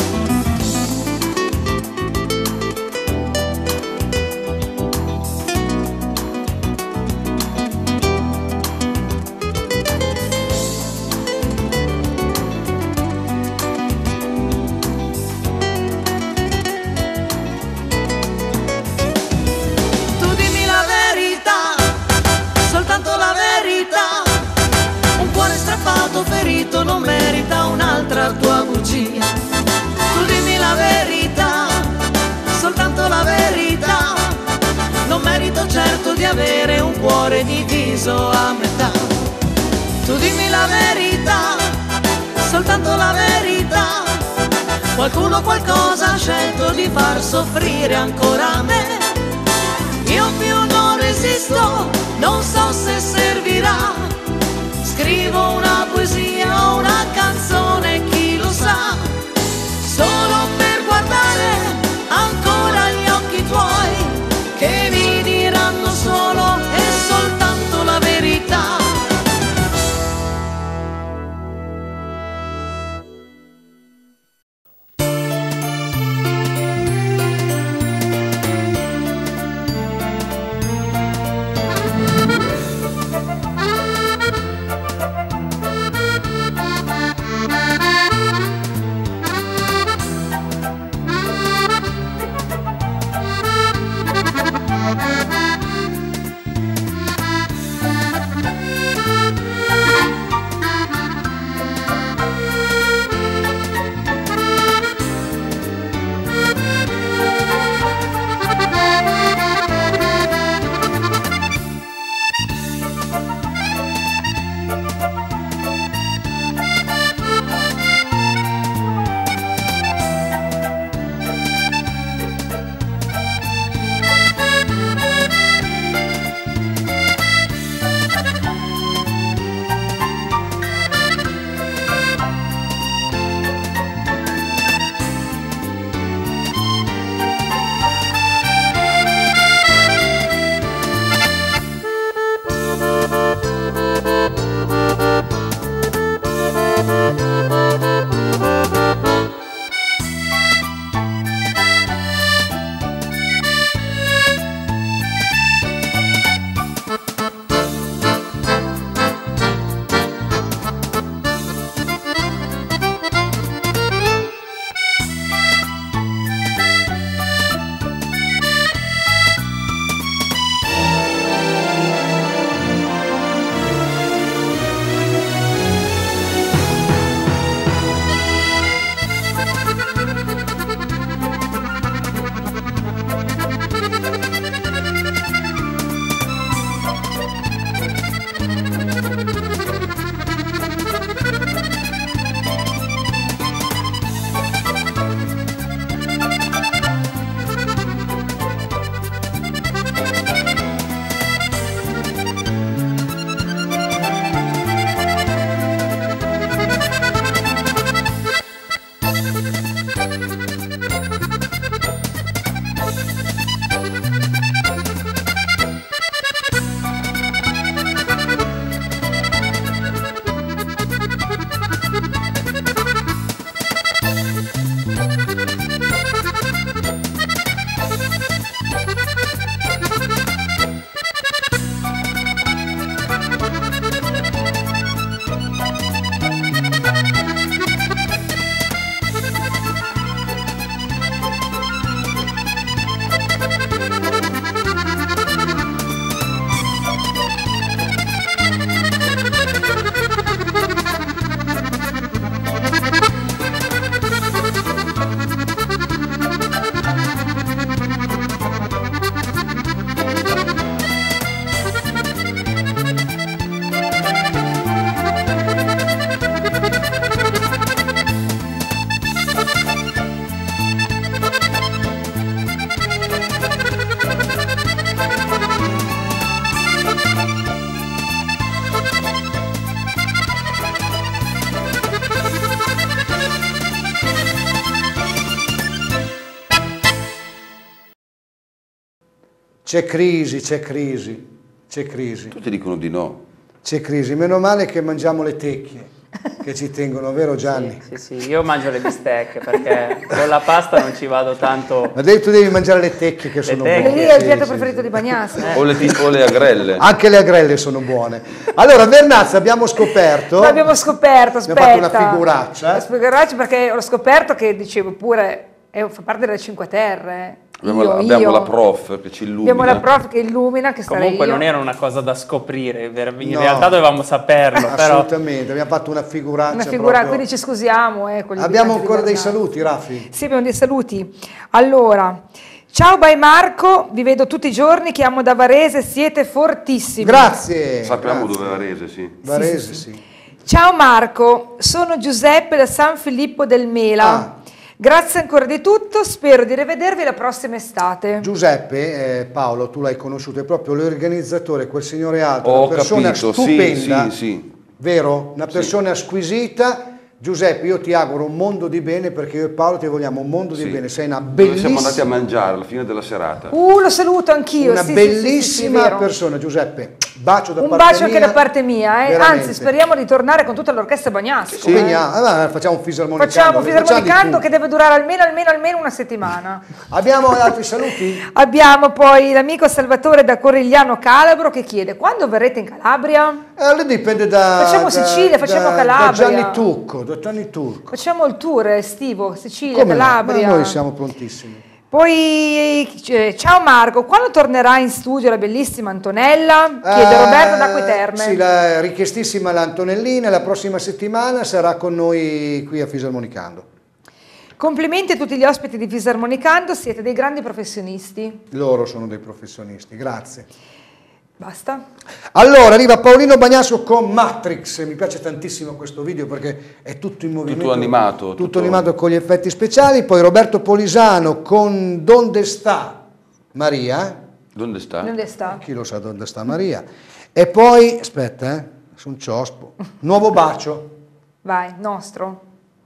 Ferito non merita un'altra tua bugia. Tu dimmi la verità, soltanto la verità, non merito certo di avere un cuore diviso a metà. Tu dimmi la verità, soltanto la verità, qualcuno qualcosa ha scelto di far soffrire ancora me. Io più non resisto, non so se servirà, scrivo una poesia o una canzone, chi lo sa, solo per guardare ancora gli occhi tuoi, che mi diranno solo e soltanto la verità. C'è crisi, c'è crisi, c'è crisi. Tutti dicono di no. C'è crisi, meno male che mangiamo le tecchie, che ci tengono, vero Gianni? Sì, sì, sì, io mangio le bistecche perché con la pasta non ci vado tanto. Ma devi, tu devi mangiare le tecche che Le sono tecche. buone. Lì è il Sì, piatto sì, preferito sì. di Bagnassi. O le, ti- o le agrelle. Anche le agrelle sono buone. Allora, Vernazza, abbiamo scoperto... Lo abbiamo scoperto, aspetta. Abbiamo fatto una figuraccia. Una figuraccia perché ho scoperto che, dicevo pure, è, fa parte delle Cinque Terre. Abbiamo, Io, la, abbiamo io. la prof che ci illumina. Abbiamo la prof che illumina, che sarei Comunque io. non era una cosa da scoprire, ver- in No. realtà dovevamo saperlo, però Assolutamente, abbiamo fatto una figuraccia. Una figura, proprio- quindi ci scusiamo. Eh, con gli Abbiamo abitanti di ancora dei Bernazzi. saluti, Raffi? Sì, abbiamo dei saluti. Allora, ciao by Marco, vi vedo tutti i giorni, chiamo da Varese, siete fortissimi. Grazie. Sappiamo grazie. dove è Varese, sì. Varese, sì. Ciao Marco, sono Giuseppe da San Filippo del Mela. Ah. Grazie ancora di tutto, spero di rivedervi la prossima estate. Giuseppe, eh, Paolo, tu l'hai conosciuto, è proprio l'organizzatore, quel signore alto, Ho una persona capito, sì, stupenda, sì, sì. vero? Una persona squisita. Giuseppe, io ti auguro un mondo di bene perché io e Paolo ti vogliamo un mondo di Sì. bene, sei una Dove siamo andati a bellissima, mangiare alla fine della serata. Uh, lo saluto anch'io. una sì, sì, sì, sì, sì, bellissima vero. persona, Giuseppe. Bacio da Un parte bacio anche mia. da parte mia, eh. Veramente. Anzi speriamo di tornare con tutta l'orchestra Bagnasco. Sì, eh. veniamo. Allora, facciamo un fisarmonicando. Facciamo un ne facciamo di fisarmonicando tu. che deve durare almeno, almeno, almeno una settimana. Abbiamo altri saluti? Abbiamo poi l'amico Salvatore da Corigliano Calabro che chiede quando verrete in Calabria? Eh, lì dipende da... Facciamo da- Sicilia, facciamo da- Calabria. Da Gianni Turco, da Gianni Turco. Facciamo il tour estivo, Sicilia, Come no? Calabria. Ma noi siamo prontissimi. Poi, eh, ciao Marco, quando tornerà in studio la bellissima Antonella? Chiede Eh, Roberto da Acque Terme. Sì, la richiestissima l'Antonellina, la prossima settimana sarà con noi qui a Fisarmonicando. Complimenti a tutti gli ospiti di Fisarmonicando, siete dei grandi professionisti. Loro sono dei professionisti, grazie. Basta. Allora arriva Paolino Bagnasco con Matrix, mi piace tantissimo questo video perché è tutto in movimento, Tutto animato, tutto, tutto- animato con gli effetti speciali, poi Roberto Polisano con Donde sta Maria, Dove sta? Dove sta? chi lo sa dove sta Maria, e poi, aspetta, eh, su un ciospo, Nuovo Bacio, Vai, nostro.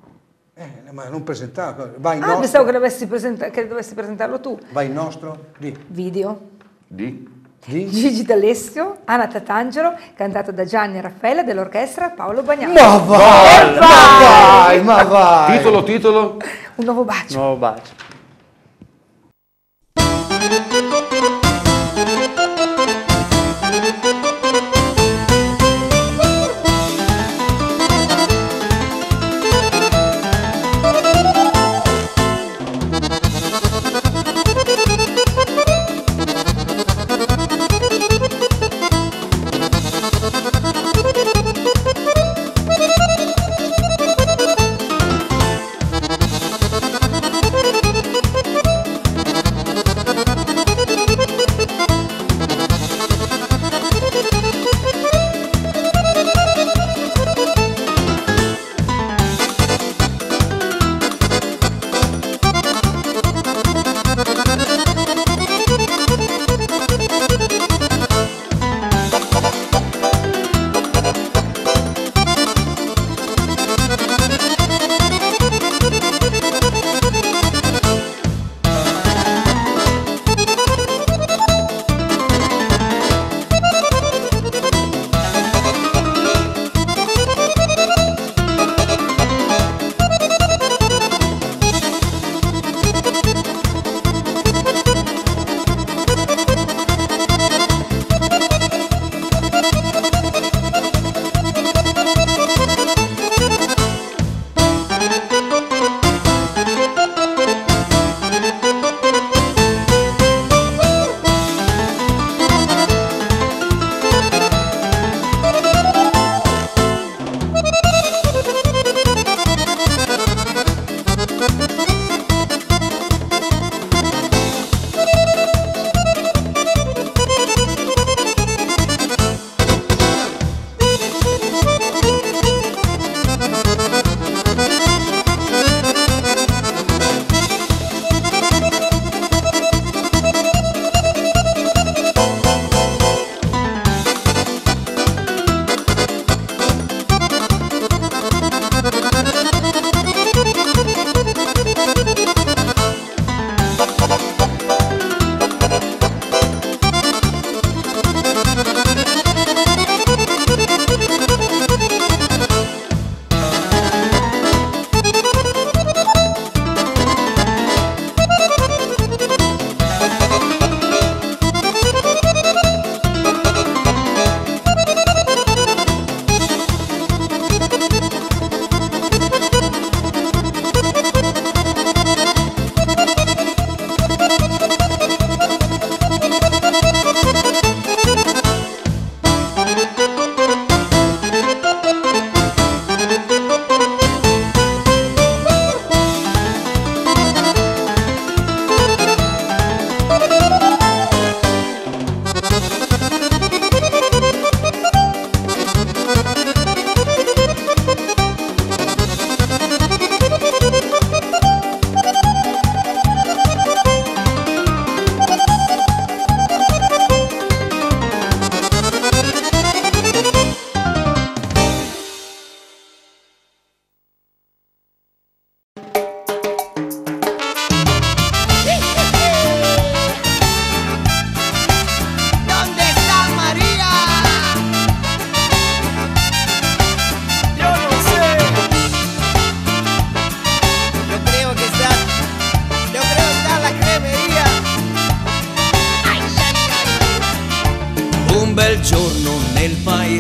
eh, ma non presentare, vai Ah, nostro, pensavo che dovessi, presenta- che dovessi presentarlo tu. vai nostro, di, Video. Di? di. Gigi D'Alessio, Anna Tatangelo, cantato da Gianni e Raffaella dell'orchestra Paolo Bagnasco. Ma vai, E ma vai, ma vai. Titolo, titolo? Un nuovo bacio. nuovo bacio.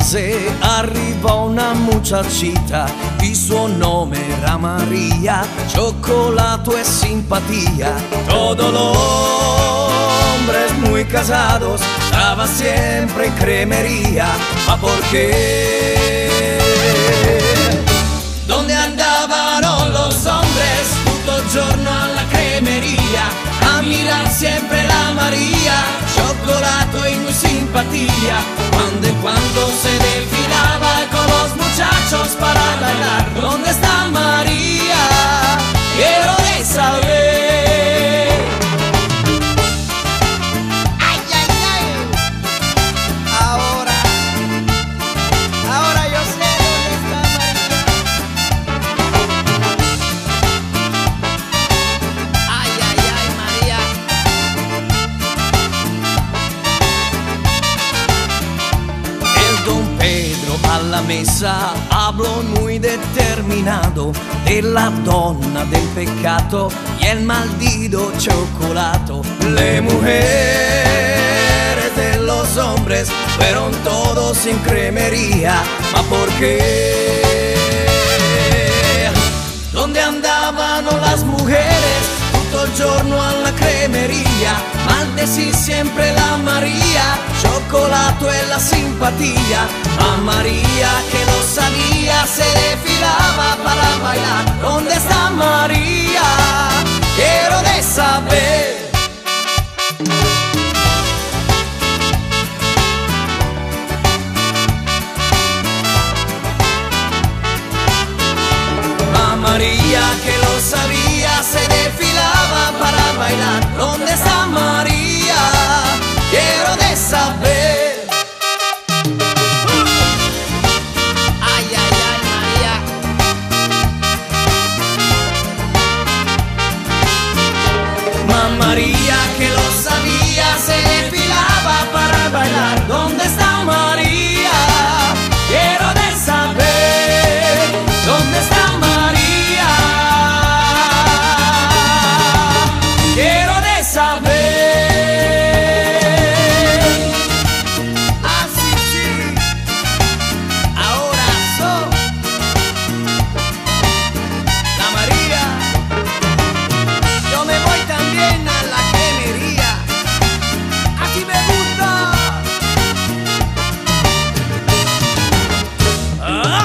base arrivò una muchachita, il suo nome era Maria, cioccolato e simpatía. Todos los hombres muy casados estaba siempre en cremería. ¿Ma por qué? ¿Dónde andaban los hombres tutto il giorno alla cremería? A mirar siempre la María, cioccolato y muy simpatía. Cuando en cuando se desfilaba con los muchachos para bailar. ¿Dónde está María? Quiero de saber. Ay, ay, ay. Ahora, ahora yo sé dónde está María. Ay, ay, ay, María. El don Pedro a la mesa habló muy determinado de la donna del pecado y el maldito cioccolato. Le mujeres de los hombres fueron todos en cremería. ¿Ma por qué? ¿Dónde andaban las mujeres tutto il giorno alla cremería? Maldecir siempre la María, cioccolato e la simpatía. A María que lo sabía se desfilaba para bailar. ¿Dónde está María? Quiero de saber. A María que lo sabía se desfilaba para bailar. ¿Dónde está María? Quiero de saber. Ay, ay, ay, María. Ma María que lo sabía se desfilaba para bailar. ¿Dónde está María? Quiero de saber. ¿Dónde está María? Quiero de saber. Ah, sí, sí. Ahora soy La María. yo me voy también a la cremería. Así me gusta. Ah.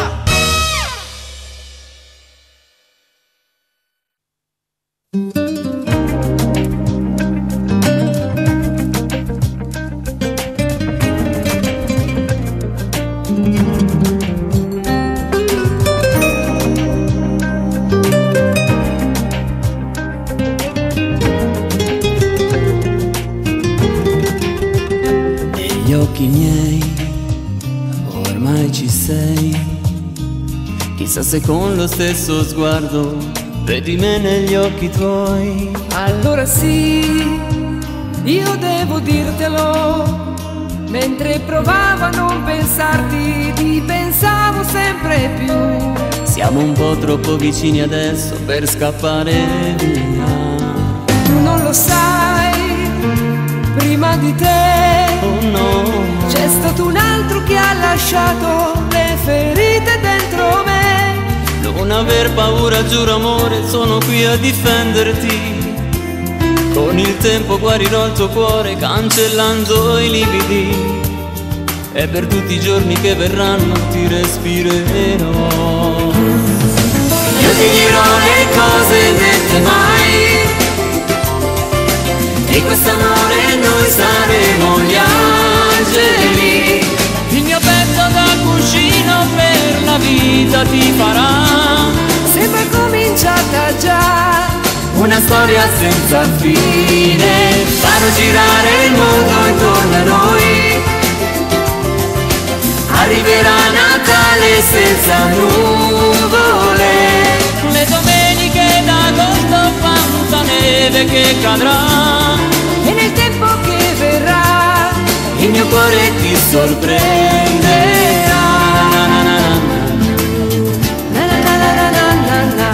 Negli occhi miei ormai ci sei, chissà se con lo stesso sguardo vedi me negli occhi tuoi. Allora sì, io devo dirtelo, mentre provavo a non pensarti, ti pensavo sempre più. Siamo un po' troppo vicini adesso per scappare via. Tu non lo sai, prima di te Oh no, c'è stato un altro che ha lasciato le ferite dentro me. non aver paura, giuro amore, sono qui a difenderti. Con il tempo guarirò il tuo cuore cancellando i lividi, e per tutti i giorni che verranno ti respirerò. Io ti dirò le cose dette mai, di quest'amore noi saremo gli angeli. Il mio petto da cuscino per la vita ti farà, Sembra cominciata già una storia senza fine. Farò girare il mondo intorno a noi, arriverà Natale senza nuvole. Le domeniche d'agosto quanta neve che cadrà, e nel tempo che verrà il mio cuore ti sorprenderà. Na, na, na, na, na na na na na na na.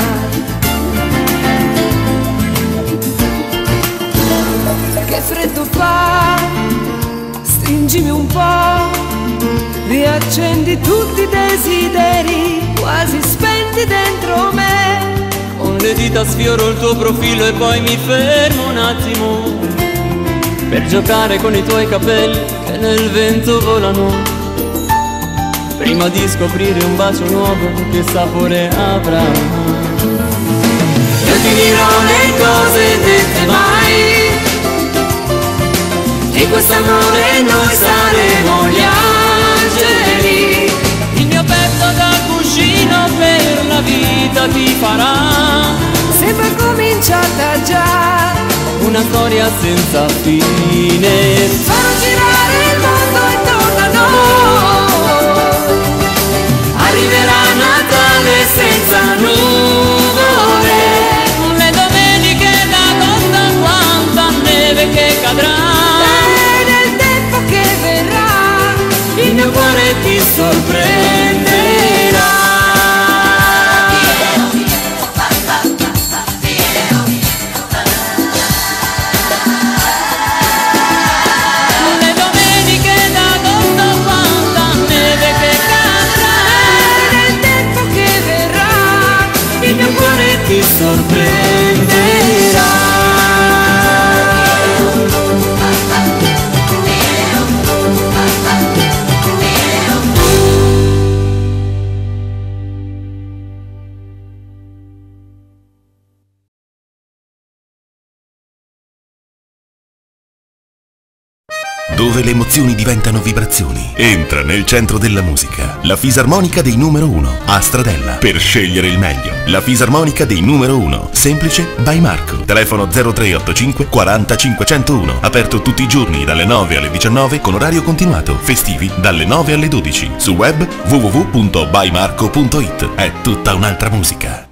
Che freddo fa, stringimi un po', riaccendi desideri quasi spenti dentro me. Con le dita sfioro il tuo profilo e poi mi fermo un attimo per giocare con i tuoi capelli che nel vento volano, prima di scoprire un bacio nuovo che sapore avrà. Io ti dirò le cose dette mai, di quest'amore noi saremo gli angeli. Il mio petto da cuscino per la vita ti farà. Sembra cominciata già una storia senza fine. Farò girare il mondo intorno a noi. Arriverà Natale senza nuvole, le domeniche d'agosto quanta neve che cadrà. E nel tempo che verrà il mio cuore ti sorprenderà. Le domeniche d'agosto quanta neve che cadrà. E nel tempo che verrà il mio cuore ti sorprenderà. Dove le emozioni diventano vibrazioni. Entra nel centro della musica la fisarmonica dei numero uno a Stradella per scegliere il meglio. La fisarmonica dei numero uno, semplice by Marco. Telefono zero tre otto cinque quaranta cinquecentouno. Aperto tutti i giorni dalle nove alle diciannove con orario continuato. Festivi dalle nove alle dodici. Sul web w w w punto by marco punto it. È tutta un'altra musica.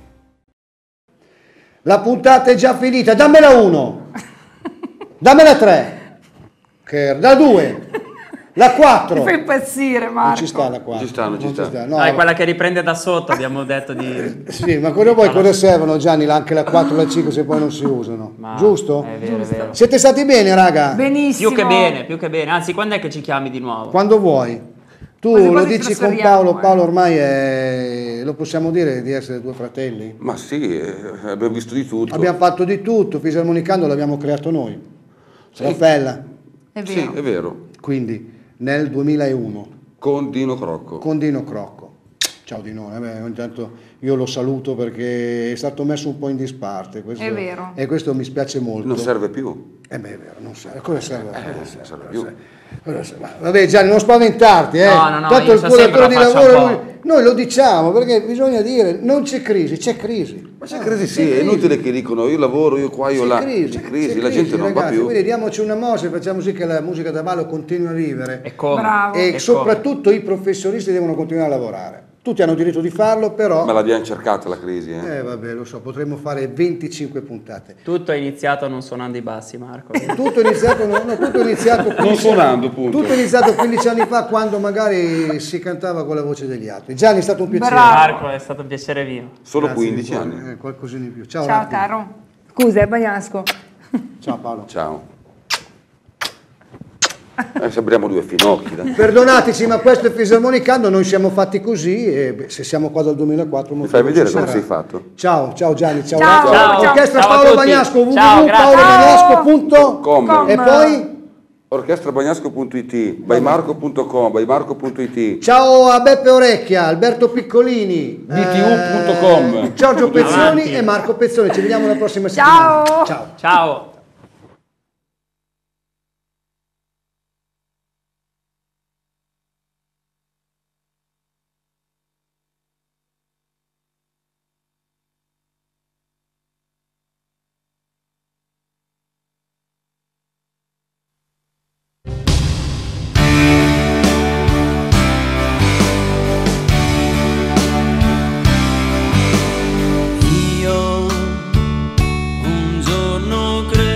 La puntata è già finita, dammela uno, dammela tre. Da due, la quattro. Mi fai impazzire, Marco. Non ci sta la quattro. Ci sta, non ci sta. sta. No, Ah, è quella che riprende da sotto, abbiamo detto di... Sì, ma quello poi cosa servono, Gianni, anche la quattro e la cinque se poi non si usano? Ma Giusto? È vero, è vero. Siete stati bene, raga? Benissimo. Più che bene, più che bene. Anzi, quando è che ci chiami di nuovo? Quando vuoi. Tu Quasi lo quasi dici con trasferiamo, Paolo, eh. Paolo ormai è... lo possiamo dire di essere due fratelli? Ma sì, eh, abbiamo visto di tutto. Abbiamo fatto di tutto, Fisarmonicando l'abbiamo creato noi. Raffaella. È vero. Sì, è vero. Quindi nel duemilauno. Con Dino Crocco. Con Dino Crocco. Ciao Dino, eh, intanto io lo saluto perché è stato messo un po' in disparte. Questo, È vero. E questo mi spiace molto. Non serve più. Eh beh, è vero, non serve. Cosa serve? Eh, non serve più. Cosa serve? Vabbè Gianni, non spaventarti, eh. No, no, no, Tanto io il so tuo sempre datore di la faccia lavoro, un lui- noi lo diciamo perché bisogna dire, non c'è crisi, c'è crisi. Ma c'è crisi, sì, è inutile che dicono io lavoro, io qua, io C'è là. crisi, C'è crisi, c'è la gente non va ragazzi, più. Quindi diamoci una mossa e facciamo sì che la musica da ballo continui a vivere. E come? Bravo. E, E soprattutto i professionisti devono continuare a lavorare. Tutti hanno diritto di farlo, però... Ma l'abbiamo cercata la crisi, eh. Eh vabbè, lo so, potremmo fare venticinque puntate. Tutto è iniziato non suonando i bassi, Marco. Tutto è iniziato, no, no, tutto è iniziato Non suonando, punto. Tutto è iniziato quindici anni fa quando magari si cantava con la voce degli altri. Gianni, è stato un piacere. Bravo. Marco, è stato un piacere mio. Solo Grazie quindici di cuore, anni. eh, qualcosina in più. Ciao, Ciao, Raffi. caro. Scusa, è Bagnasco. Ciao Paolo. Ciao. Eh, sembriamo due finocchi. Dai. Perdonateci, ma questo è Fisarmonicando, noi siamo fatti così e beh, se siamo qua dal duemilaquattro... Mi molto fai vedere ci come sarà. sei fatto? Ciao, ciao Gianni, ciao, Ciao, Raffi. ciao, ciao. Orchestra Ciao a Paolo tutti. Bagnasco, Ciao, grazie. www.paolobagnasco punto com. Com. E poi... orchestrabagnasco punto it, bymarco punto com, bymarco punto it. Ciao a Beppe Orecchia, Alberto Piccolini, b t u punto com. eh, Giorgio Pezzoni Avanti. e Marco Pezzoni. Ci vediamo la prossima settimana. Ciao. Ciao. Ciao. Io un giorno credo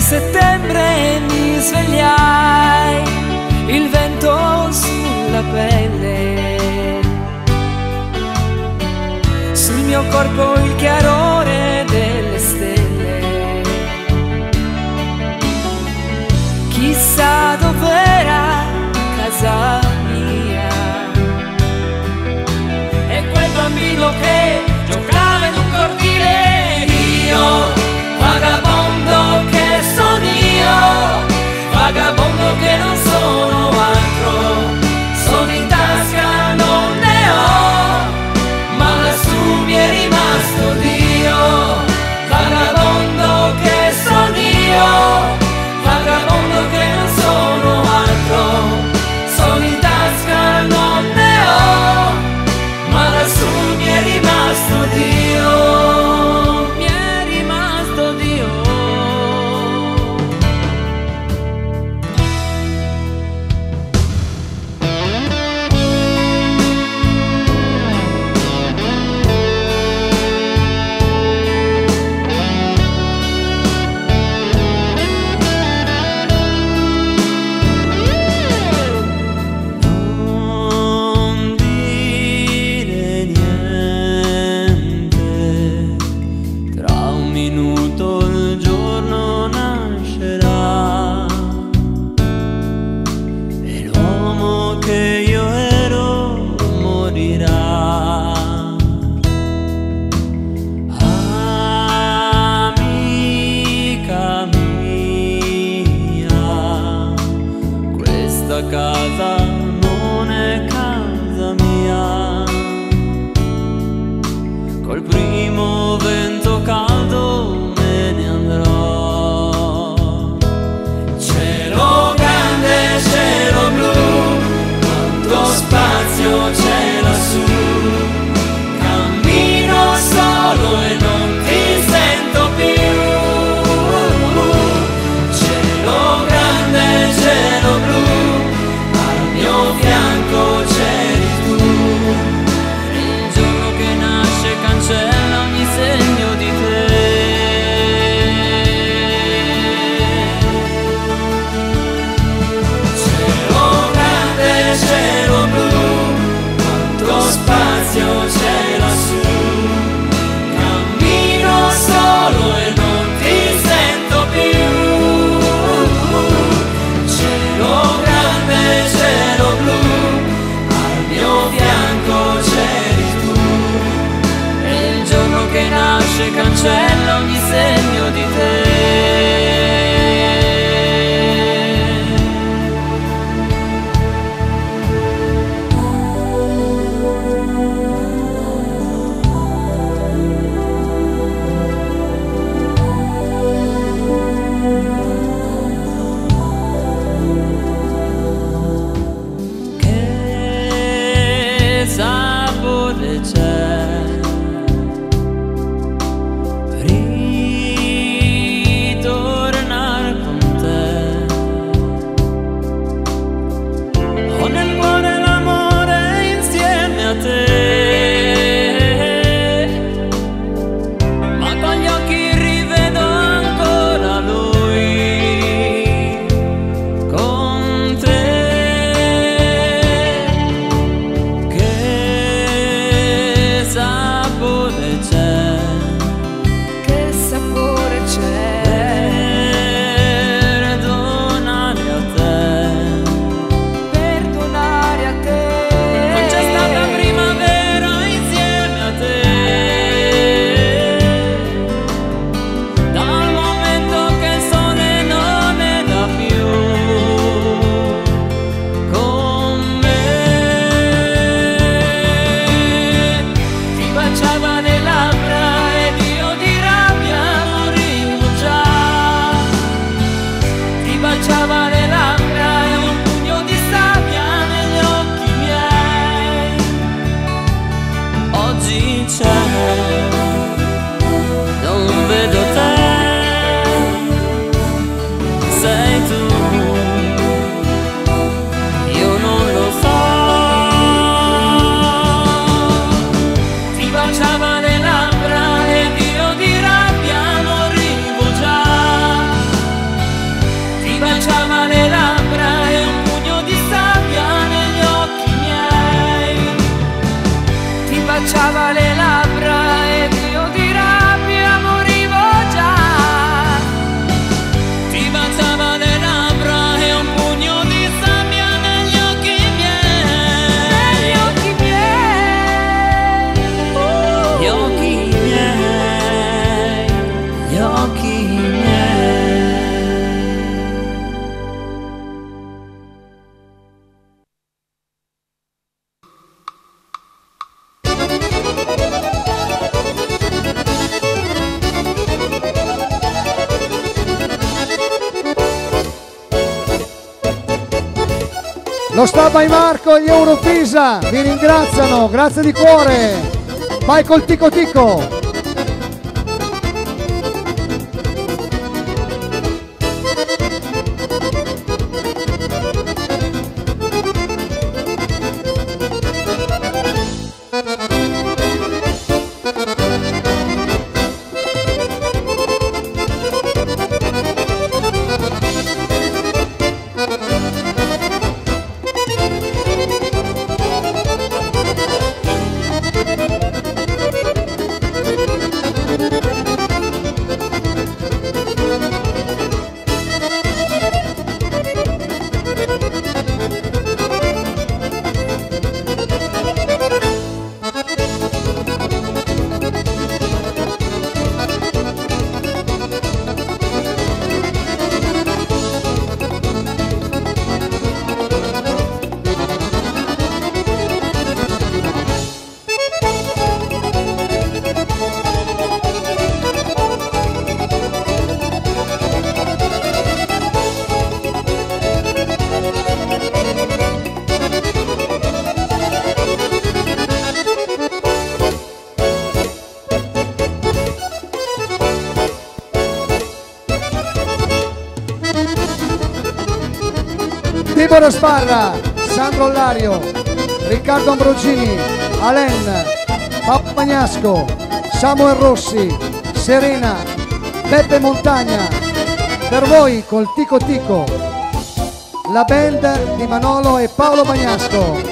settembre mi svegliai, il vento sulla pelle, sul mio corpo il chiarore delle stelle. Chissà dov'era casa mia, e quel bambino che giocava in un cortile. Io, vagabondo che sono io, vagabondo che non sono altro, sono in tasca, non ne ho, ma lassù mi è rimasto Dio. Vagabondo che sono io, vagabondo che non sono altro, sono in tasca, non ne ho, ma lassù mi è rimasto Dio, mi è rimasto Dio. Casa non è casa mia, col primo vento caldo me ne andrò. Cielo grande, cielo blu, quanto spazio c'è lassù, cammino solo e non ti sento più. Cielo grande, cielo blu, fianco c'eri tu, il giorno che nasce cancella ogni segno di te. Cielo grande, cielo blu, quanto spazio c'è lassù, cammino solo e non ti sento più. Cielo grande, cielo blu, al mio fianco c'eri tu, e il giorno che nasce cancella ogni segno di te. Sapore c'è, ritornare con te. Ho nel cuore l'amore insieme a te, ma con gli occhi rivedo ancora lui, con te. Sapore c'è, che sapore c'è, perdonare a te, perdonare a te. Non c'è stata primavera insieme a te, dal momento che il sole non è da più con me. Ti baciava le labbra ed io di rabbia morivo già. Ti baciava le labbra e un pugno di sabbia negli occhi miei. Oggi c'è, non vedo te, sei tu, io non lo so. Ti baciava le labbra ed io di rabbia morivo già. tra le labbra ed io di rabbia morivo già. Ti baciava le labbra e un pugno di sabbia negli occhi miei. Negli occhi miei. Oh. Gli occhi miei. Gli occhi miei. Lo Stab by Marco e gli Europisa vi ringraziano, grazie di cuore. Vai col tico tico. Tiboro Sparra, Sandro Ollario, Riccardo Ambrogini, Alen, Paolo Magnasco, Samuel Rossi, Serena, Beppe Montagna, per voi col Tico Tico, la band di Manolo e Paolo Magnasco.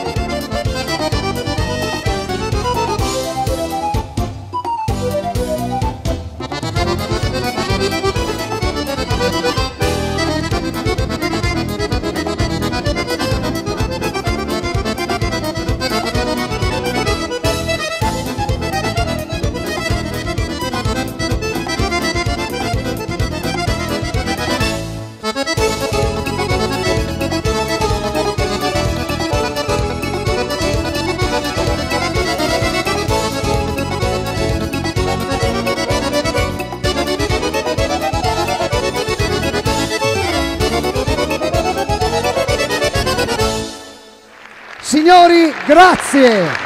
Signori, grazie!